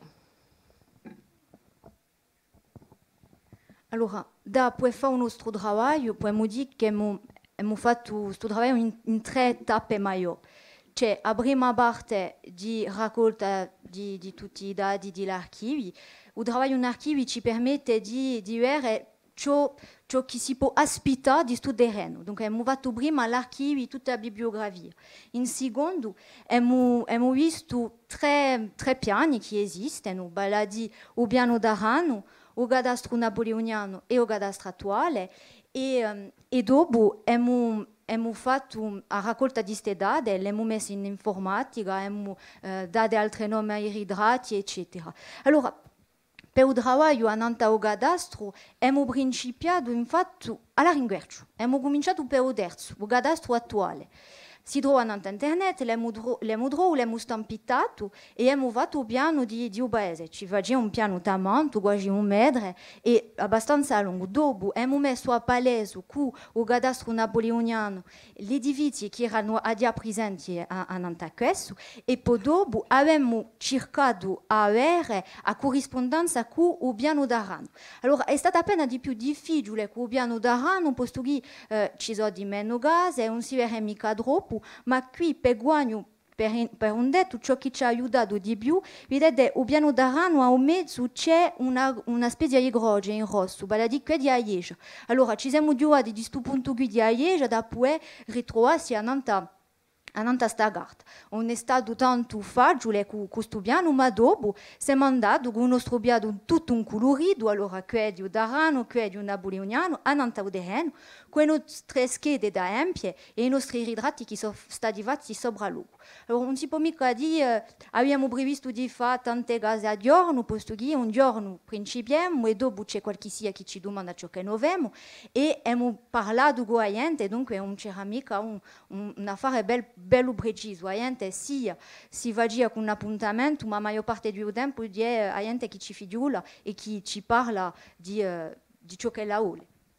Allora, da per fare il nostro lavoro possiamo dire che abbiamo, abbiamo fatto questo lavoro in, in tre tappe maggiori. C'è la prima parte di raccolta di, di tutti i dati dell'archivio. Il lavoro in archivio ci permette di, di vedere ciò, ciò che si può aspettare di questo terreno. Dunque abbiamo fatto prima l'archivio, tutta la bibliografia. In secondo abbiamo, abbiamo visto tre, tre piani che esistono, baladi o piano d'Arano, o cadastro napoleoniano e o cadastro attuale. E, um, e dopo abbiamo abbiamo fatto la raccolta di queste dati, le abbiamo messe in informatica, abbiamo eh, dato altri nomi ai ritratti, eccetera. Allora, per il lavoro a cadastro abbiamo principiato infatti alla ringuercio. Abbiamo cominciato per il terzo, il cadastro attuale. Si trova su internet, l'abbiamo trovato, l'abbiamo stampato e abbiamo fatto un piano di, di un paese. Ci faceva un piano tamanto, quasi un metro, e abbastanza lungo. Dopo abbiamo messo a palese con il cadastro napoleoniano gli edifici che erano già presenti a, a Nantaquesso e poi dopo abbiamo cercato a avere a corrispondenza con il piano d'Arano. Allora è stato appena di più difficile con il piano d'Arano, posto che eh, ci sono di meno gas e non si vede mica troppo. Ma qui per guagno per, per un detto ciò che ci ha aiutato di più, vedete il piano d'Arano a un mezzo c'è una, una specie di croce in rosso, vale a dire che di Aieja. Allora ci siamo giurati di questo punto qui di Aieja da poi ritrovarsi a Nanta a Nanta Stagart. Non è stato tanto facile con questo piano, ma dopo siamo andati con il nostro piano tutto un colorito, allora che è di d'Arano, che è di un napoleoniano, a Nanta Udereno, con le nostre schede da empie e i nostri ritratti che sono stati fatti sopra lui. Allora non si può mica dire, abbiamo previsto di fare tante cose a giorno, posto che un giorno principiamo e dopo c'è qualche sia che ci domanda ciò che noi abbiamo e abbiamo parlato con la gente, dunque non c'era mica un, un, un affare bel, bello preciso. La gente sia si va con un appuntamento, ma la maggior parte del tempo è la gente che ci fiducia e che ci parla di, uh, di ciò che la vuole.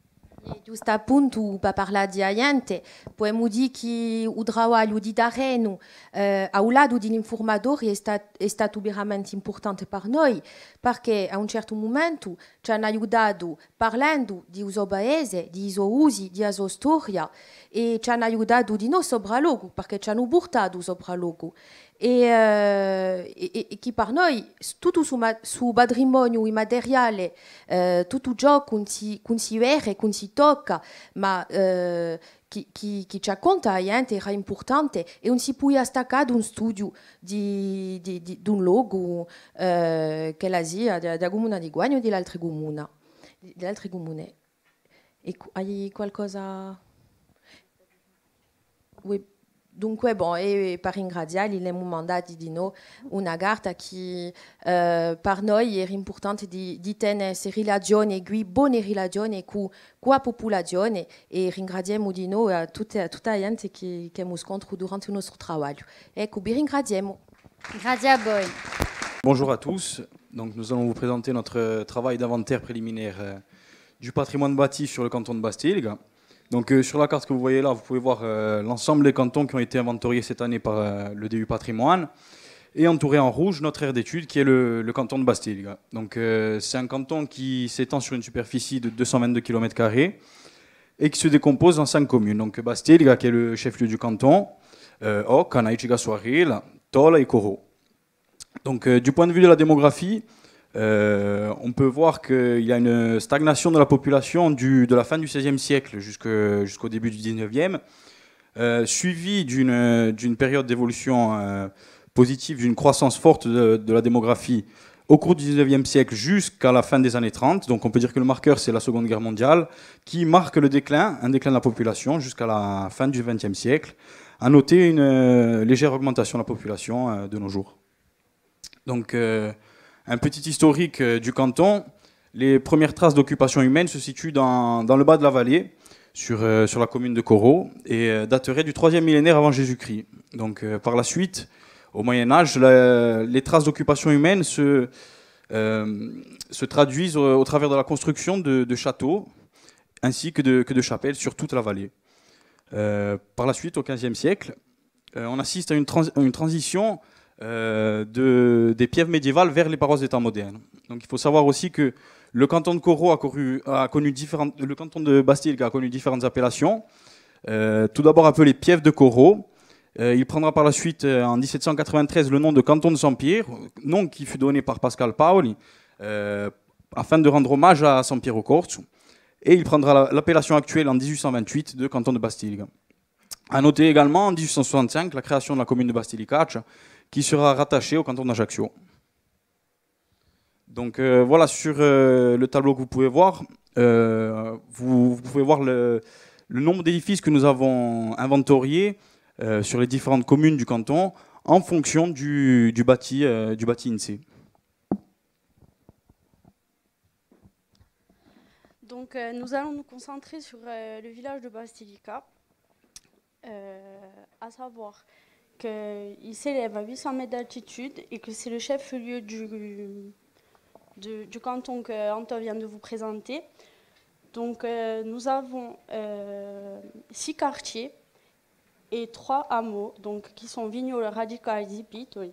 Giusto appunto per parlare di gente, possiamo dire che il lavoro di Dareno, eh, a un lato dell'informatore, è, stat- è stato veramente importante per noi, perché a un certo momento ci hanno aiutato parlando di uso paese, di uso usi, di uso storia, e ci hanno aiutato di noi sopralogo, perché ci hanno portato sopralogo. E, eh, e, e che per noi tutto su, su patrimonio immateriale, eh, tutto ciò che si, che si vede, che si tocca, ma eh, che, che, che ci racconta la gente era importante e non si può staccare un studio di, di, di, di un logo eh, che la sia della comune di Guagno o dell'altra comune. Dell'altra comune. E hai qualcosa? Oui. Dunque, bon, e per ringraziare, gli abbiamo mandato di noi una carta che eh, per noi era importante di, di tenere queste relazioni, buone relazioni con la popolazione, e ringraziamo di noi a tutta, a tutta la gente che, che abbiamo scontro durante il nostro lavoro. Ecco, vi ringraziamo.
Grazie a voi.
Bonjour à tous. Donc, nous allons vous présenter notre travail d'inventaire préliminaire euh, du patrimoine bâti sur le canton de Bastilles. Donc euh, sur la carte que vous voyez là, vous pouvez voir euh, l'ensemble des cantons qui ont été inventoriés cette année par euh, le D U Patrimoine, et entouré en rouge notre aire d'étude qui est le, le canton de Bastilles. Donc euh, c'est un canton qui s'étend sur une superficie de deux cent vingt-deux kilomètres carrés et qui se décompose en cinq communes. Donc Bastilles qui est le chef-lieu du canton, euh, Oc, Anaïchiga Soaril, Tola et Coro. Donc euh, du point de vue de la démographie, Euh, on peut voir qu'il y a une stagnation de la population du, de la fin du seizième siècle jusqu'au début du dix-neuvième, euh, suivi d'une d'une période d'évolution euh, positive, d'une croissance forte de, de la démographie au cours du dix-neuvième siècle jusqu'à la fin des années trente. Donc on peut dire que le marqueur, c'est la Seconde Guerre mondiale, qui marque le déclin, un déclin de la population jusqu'à la fin du vingtième siècle. À noter une euh, légère augmentation de la population euh, de nos jours. Donc... Euh, Un petit historique du canton. Les premières traces d'occupation humaine se situent dans, dans le bas de la vallée, sur, euh, sur la commune de Coro, et euh, dateraient du troisième millénaire avant Jésus-Christ. Donc, euh, par la suite, au Moyen-Âge, les traces d'occupation humaine se, euh, se traduisent au, au travers de la construction de, de châteaux ainsi que de, que de chapelles sur toute la vallée. Euh, par la suite, au quinzième siècle, euh, on assiste à une, trans une transition Euh, de, des pièves médiévales vers les paroisses des temps modernes. Donc il faut savoir aussi que le canton de Coro a, couru, a connu différentes, le canton de Bastilles a connu différentes appellations. Euh, tout d'abord appelé piève de Coro. Euh, il prendra par la suite, euh, en dix-sept cent quatre-vingt-treize, le nom de canton de Sampierre, nom qui fut donné par Pascal Paoli, euh, afin de rendre hommage à Sampiero Corso. Et il prendra l'appellation actuelle en dix-huit cent vingt-huit de canton de Bastilles. A noter également en dix-huit cent soixante-cinq la création de la commune de Bastilicaccia, qui sera rattaché au canton d'Ajaccio. Donc euh, voilà, sur euh, le tableau que vous pouvez voir, euh, vous, vous pouvez voir le, le nombre d'édifices que nous avons inventoriés euh, sur les différentes communes du canton en fonction du, du bâti, euh, du bâti INSEE.
Donc euh, nous allons nous concentrer sur euh, le village de Bastilica, euh, à savoir qu'il s'élève à huit cents mètres d'altitude et que c'est le chef-lieu du, du, du canton que Anton vient de vous présenter. Donc euh, nous avons euh, six quartiers et trois hameaux, donc, qui sont Vignole, Radical et Zipitoli.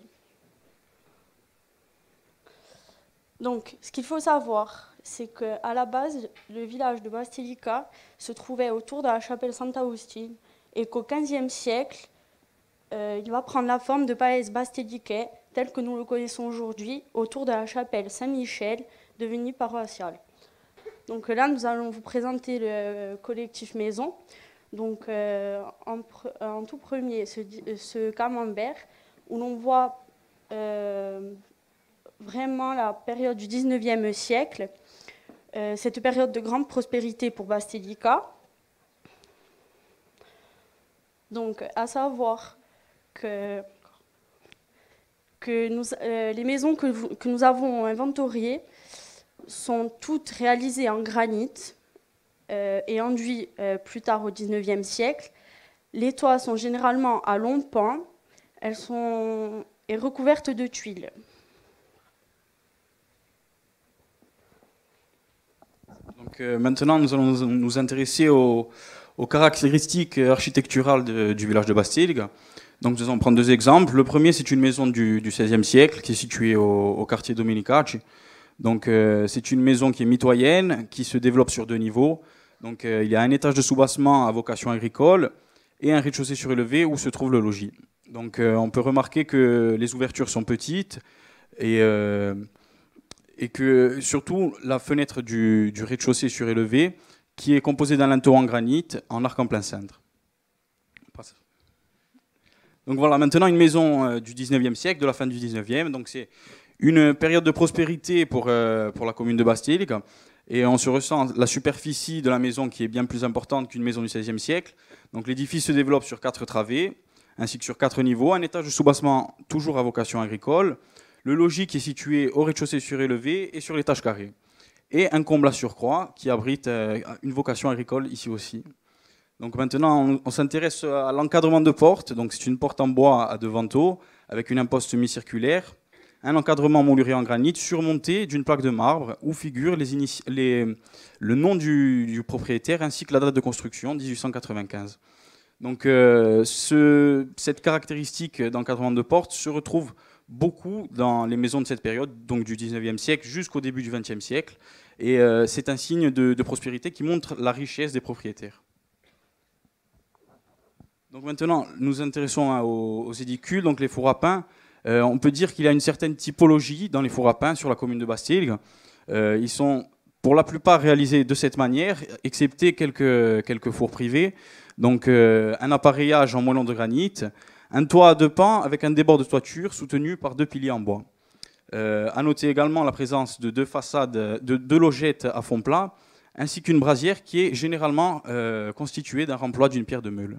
Donc ce qu'il faut savoir, c'est qu'à la base, le village de Bastilica se trouvait autour de la chapelle Sant'Agostino et qu'au quinzième siècle, Euh, il va prendre la forme de palais bastiliquais, tel que nous le connaissons aujourd'hui, autour de la chapelle Saint-Michel, devenue paroissiale. Donc là, nous allons vous présenter le collectif maison. Donc, euh, en, en tout premier, ce, ce camembert, où l'on voit euh, vraiment la période du dix-neuvième siècle, euh, cette période de grande prospérité pour Bastilica. Donc, à savoir que, que nous, euh, les maisons que, vous, que nous avons inventoriées sont toutes réalisées en granit euh, et enduits euh, plus tard au dix-neuvième siècle. Les toits sont généralement à longs pans, elles sont et recouvertes de tuiles.
Donc, Donc, euh, maintenant, nous allons nous intéresser aux, aux caractéristiques architecturales de, du village de Bastilgues. Donc, nous allons prendre deux exemples. Le premier, c'est une maison du, du seizième siècle qui est située au, au quartier Dominicaci. Donc, euh, c'est une maison qui est mitoyenne, qui se développe sur deux niveaux. Donc, euh, il y a un étage de soubassement à vocation agricole et un rez-de-chaussée surélevé où se trouve le logis. Donc, euh, on peut remarquer que les ouvertures sont petites et, euh, et que, surtout, la fenêtre du, du rez-de-chaussée surélevé, qui est composée d'un linteau en granit en arc en plein cintre. Donc voilà, maintenant une maison euh, du dix-neuvième siècle, de la fin du dix-neuvième. Donc c'est une période de prospérité pour, euh, pour la commune de Bastilgues. Et on se ressent la superficie de la maison qui est bien plus importante qu'une maison du seizième siècle. Donc l'édifice se développe sur quatre travées, ainsi que sur quatre niveaux. Un étage de soubassement toujours à vocation agricole. Le logis qui est situé au rez-de-chaussée surélevé et sur l'étage carré. Et un comble à surcroît qui abrite euh, une vocation agricole ici aussi. Donc maintenant, on, on s'intéresse à l'encadrement de porte. Donc c'est une porte en bois à deux vantaux avec une imposte semi-circulaire, un encadrement mouluré en granit surmonté d'une plaque de marbre où figure les les, le nom du, du propriétaire ainsi que la date de construction, dix-huit cent quatre-vingt-quinze. Donc euh, ce, cette caractéristique d'encadrement de porte se retrouve beaucoup dans les maisons de cette période, donc du dix-neuvième siècle jusqu'au début du vingtième siècle. Et euh, c'est un signe de, de prospérité qui montre la richesse des propriétaires. Donc maintenant, nous nous intéressons hein, aux, aux édicules, donc les fours à pain. Euh, on peut dire qu'il y a une certaine typologie dans les fours à pain sur la commune de Bastilgues. Euh, ils sont pour la plupart réalisés de cette manière, excepté quelques, quelques fours privés. Donc euh, un appareillage en moellon de granit, un toit à deux pans avec un débord de toiture soutenu par deux piliers en bois. Euh, à noter également la présence de deux façades, de deux logettes à fond plat, ainsi qu'une brasière qui est généralement euh, constituée d'un remploi d'une pierre de meule.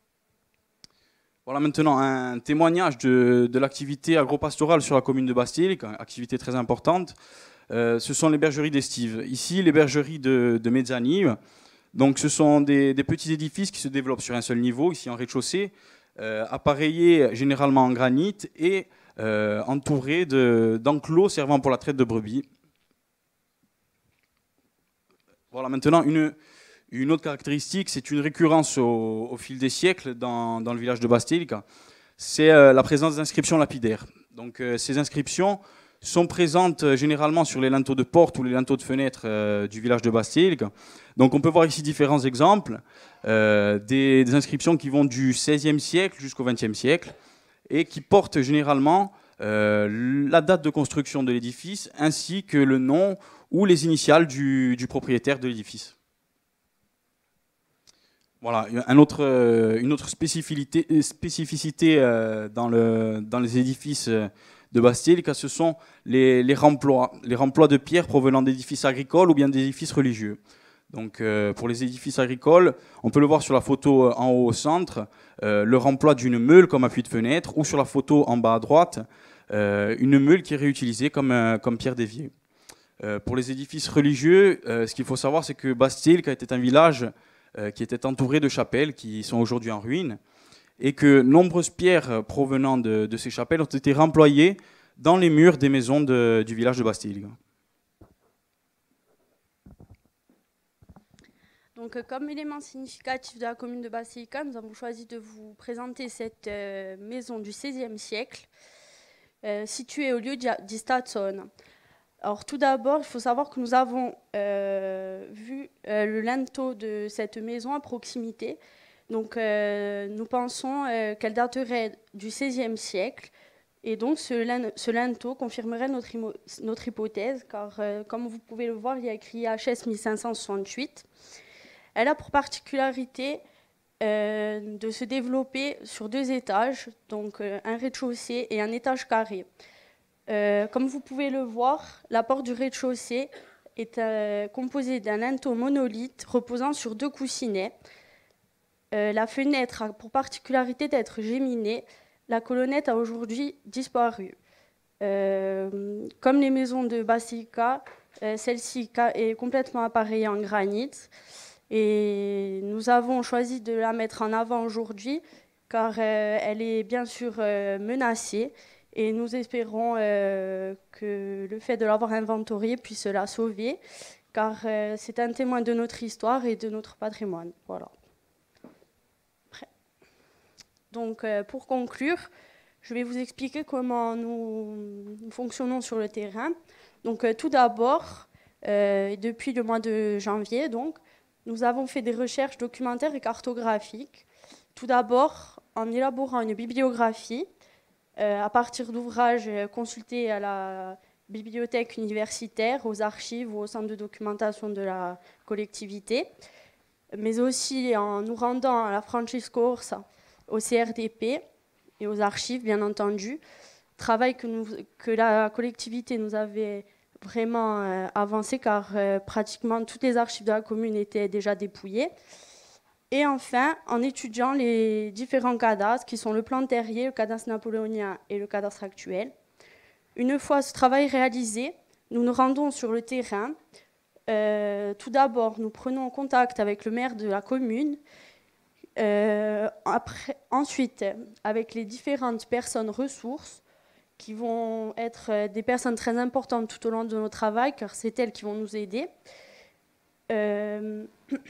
Voilà maintenant un témoignage de, de l'activité agropastorale sur la commune de Bastilgues, activité très importante. Euh, ce sont les bergeries d'Estive. Ici, les bergeries de, de Mezzani. Donc, ce sont des, des petits édifices qui se développent sur un seul niveau, ici en rez-de-chaussée, euh, appareillés généralement en granit et euh, entourés de, d'enclos servant pour la traite de brebis. Voilà maintenant une... Une autre caractéristique, c'est une récurrence au, au fil des siècles dans, dans le village de Bastilgues, c'est euh, la présence d'inscriptions lapidaires. Donc, euh, ces inscriptions sont présentes euh, généralement sur les linteaux de porte ou les linteaux de fenêtre euh, du village de Bastilgues. Donc, on peut voir ici différents exemples, euh, des, des inscriptions qui vont du seizième siècle jusqu'au vingtième siècle et qui portent généralement euh, la date de construction de l'édifice ainsi que le nom ou les initiales du, du propriétaire de l'édifice. Voilà, un autre, une autre spécificité, spécificité dans, le, dans les édifices de Bastilgues, ce sont les, les remplois, les remplois de pierre provenant d'édifices agricoles ou bien d'édifices religieux. Donc, euh, pour les édifices agricoles, on peut le voir sur la photo en haut au centre, euh, le remploi d'une meule comme appui de fenêtre, ou sur la photo en bas à droite, euh, une meule qui est réutilisée comme, euh, comme pierre d'évier. Euh, pour les édifices religieux, euh, ce qu'il faut savoir, c'est que Bastilgues était un village qui était entouré de chapelles qui sont aujourd'hui en ruine, et que nombreuses pierres provenant de, de ces chapelles ont été remployées dans les murs des maisons de, du village de Bastilgues.
Donc, comme élément significatif de la commune de Bastilgues, nous avons choisi de vous présenter cette euh, maison du seizième siècle, euh, située au lieu di Stazione. Alors tout d'abord, il faut savoir que nous avons euh, vu euh, le linteau de cette maison à proximité. Donc euh, nous pensons euh, qu'elle daterait du seizième siècle. Et donc ce, ce linteau confirmerait notre, notre hypothèse, car euh, comme vous pouvez le voir, il y a écrit H S mille cinq cent soixante-huit. Elle a pour particularité euh, de se développer sur deux étages, donc euh, un rez-de-chaussée et un étage carré. Euh, comme vous pouvez le voir, la porte du rez-de-chaussée est euh, composée d'un linteau monolithe reposant sur deux coussinets. Euh, la fenêtre a pour particularité d'être géminée. La colonnette a aujourd'hui disparu. Euh, comme les maisons de Bastilgues, euh, celle-ci est complètement appareillée en granit. Et nous avons choisi de la mettre en avant aujourd'hui car euh, elle est bien sûr euh, menacée. Et nous espérons euh, que le fait de l'avoir inventoriée puisse la sauver
car euh, c'est un témoin de notre histoire et de notre patrimoine. Voilà. Après. Donc, euh, pour conclure, je vais vous expliquer comment nous, nous fonctionnons sur le terrain. Donc, euh, tout d'abord, euh, depuis le mois de janvier, donc, nous avons fait des recherches documentaires et cartographiques. Tout d'abord, en élaborant une bibliographie euh, à partir d'ouvrages consultés à la bibliothèque universitaire, aux archives ou au centre de documentation de la collectivité, mais aussi en nous rendant à la Francesco Orsa, au C R D P et aux archives, bien entendu. Travail que, nous, que la collectivité nous avait vraiment euh, avancé, car euh, pratiquement toutes les archives de la commune étaient déjà dépouillées. Et enfin, en étudiant les différents cadastres, qui sont le plan terrier, le cadastre napoléonien et le cadastre actuel. Une fois ce travail réalisé, nous nous rendons sur le terrain. Euh, tout d'abord, nous prenons contact avec le maire de la commune. Euh, après, ensuite, avec les différentes personnes ressources, qui vont être des personnes très importantes tout au long de notre travail, car c'est elles qui vont nous aider. Euh,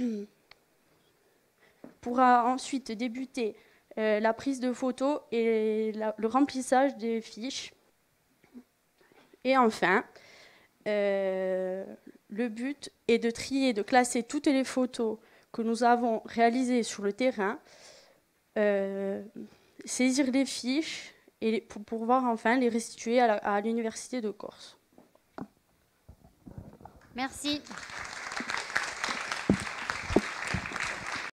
pourra ensuite débuter euh, la prise de photos et la, le remplissage des fiches. Et enfin, euh, le but est de trier, de classer toutes les photos que nous avons réalisées sur le terrain, euh, saisir les fiches et pour pouvoir enfin les restituer à l'Université de Corse.
Merci.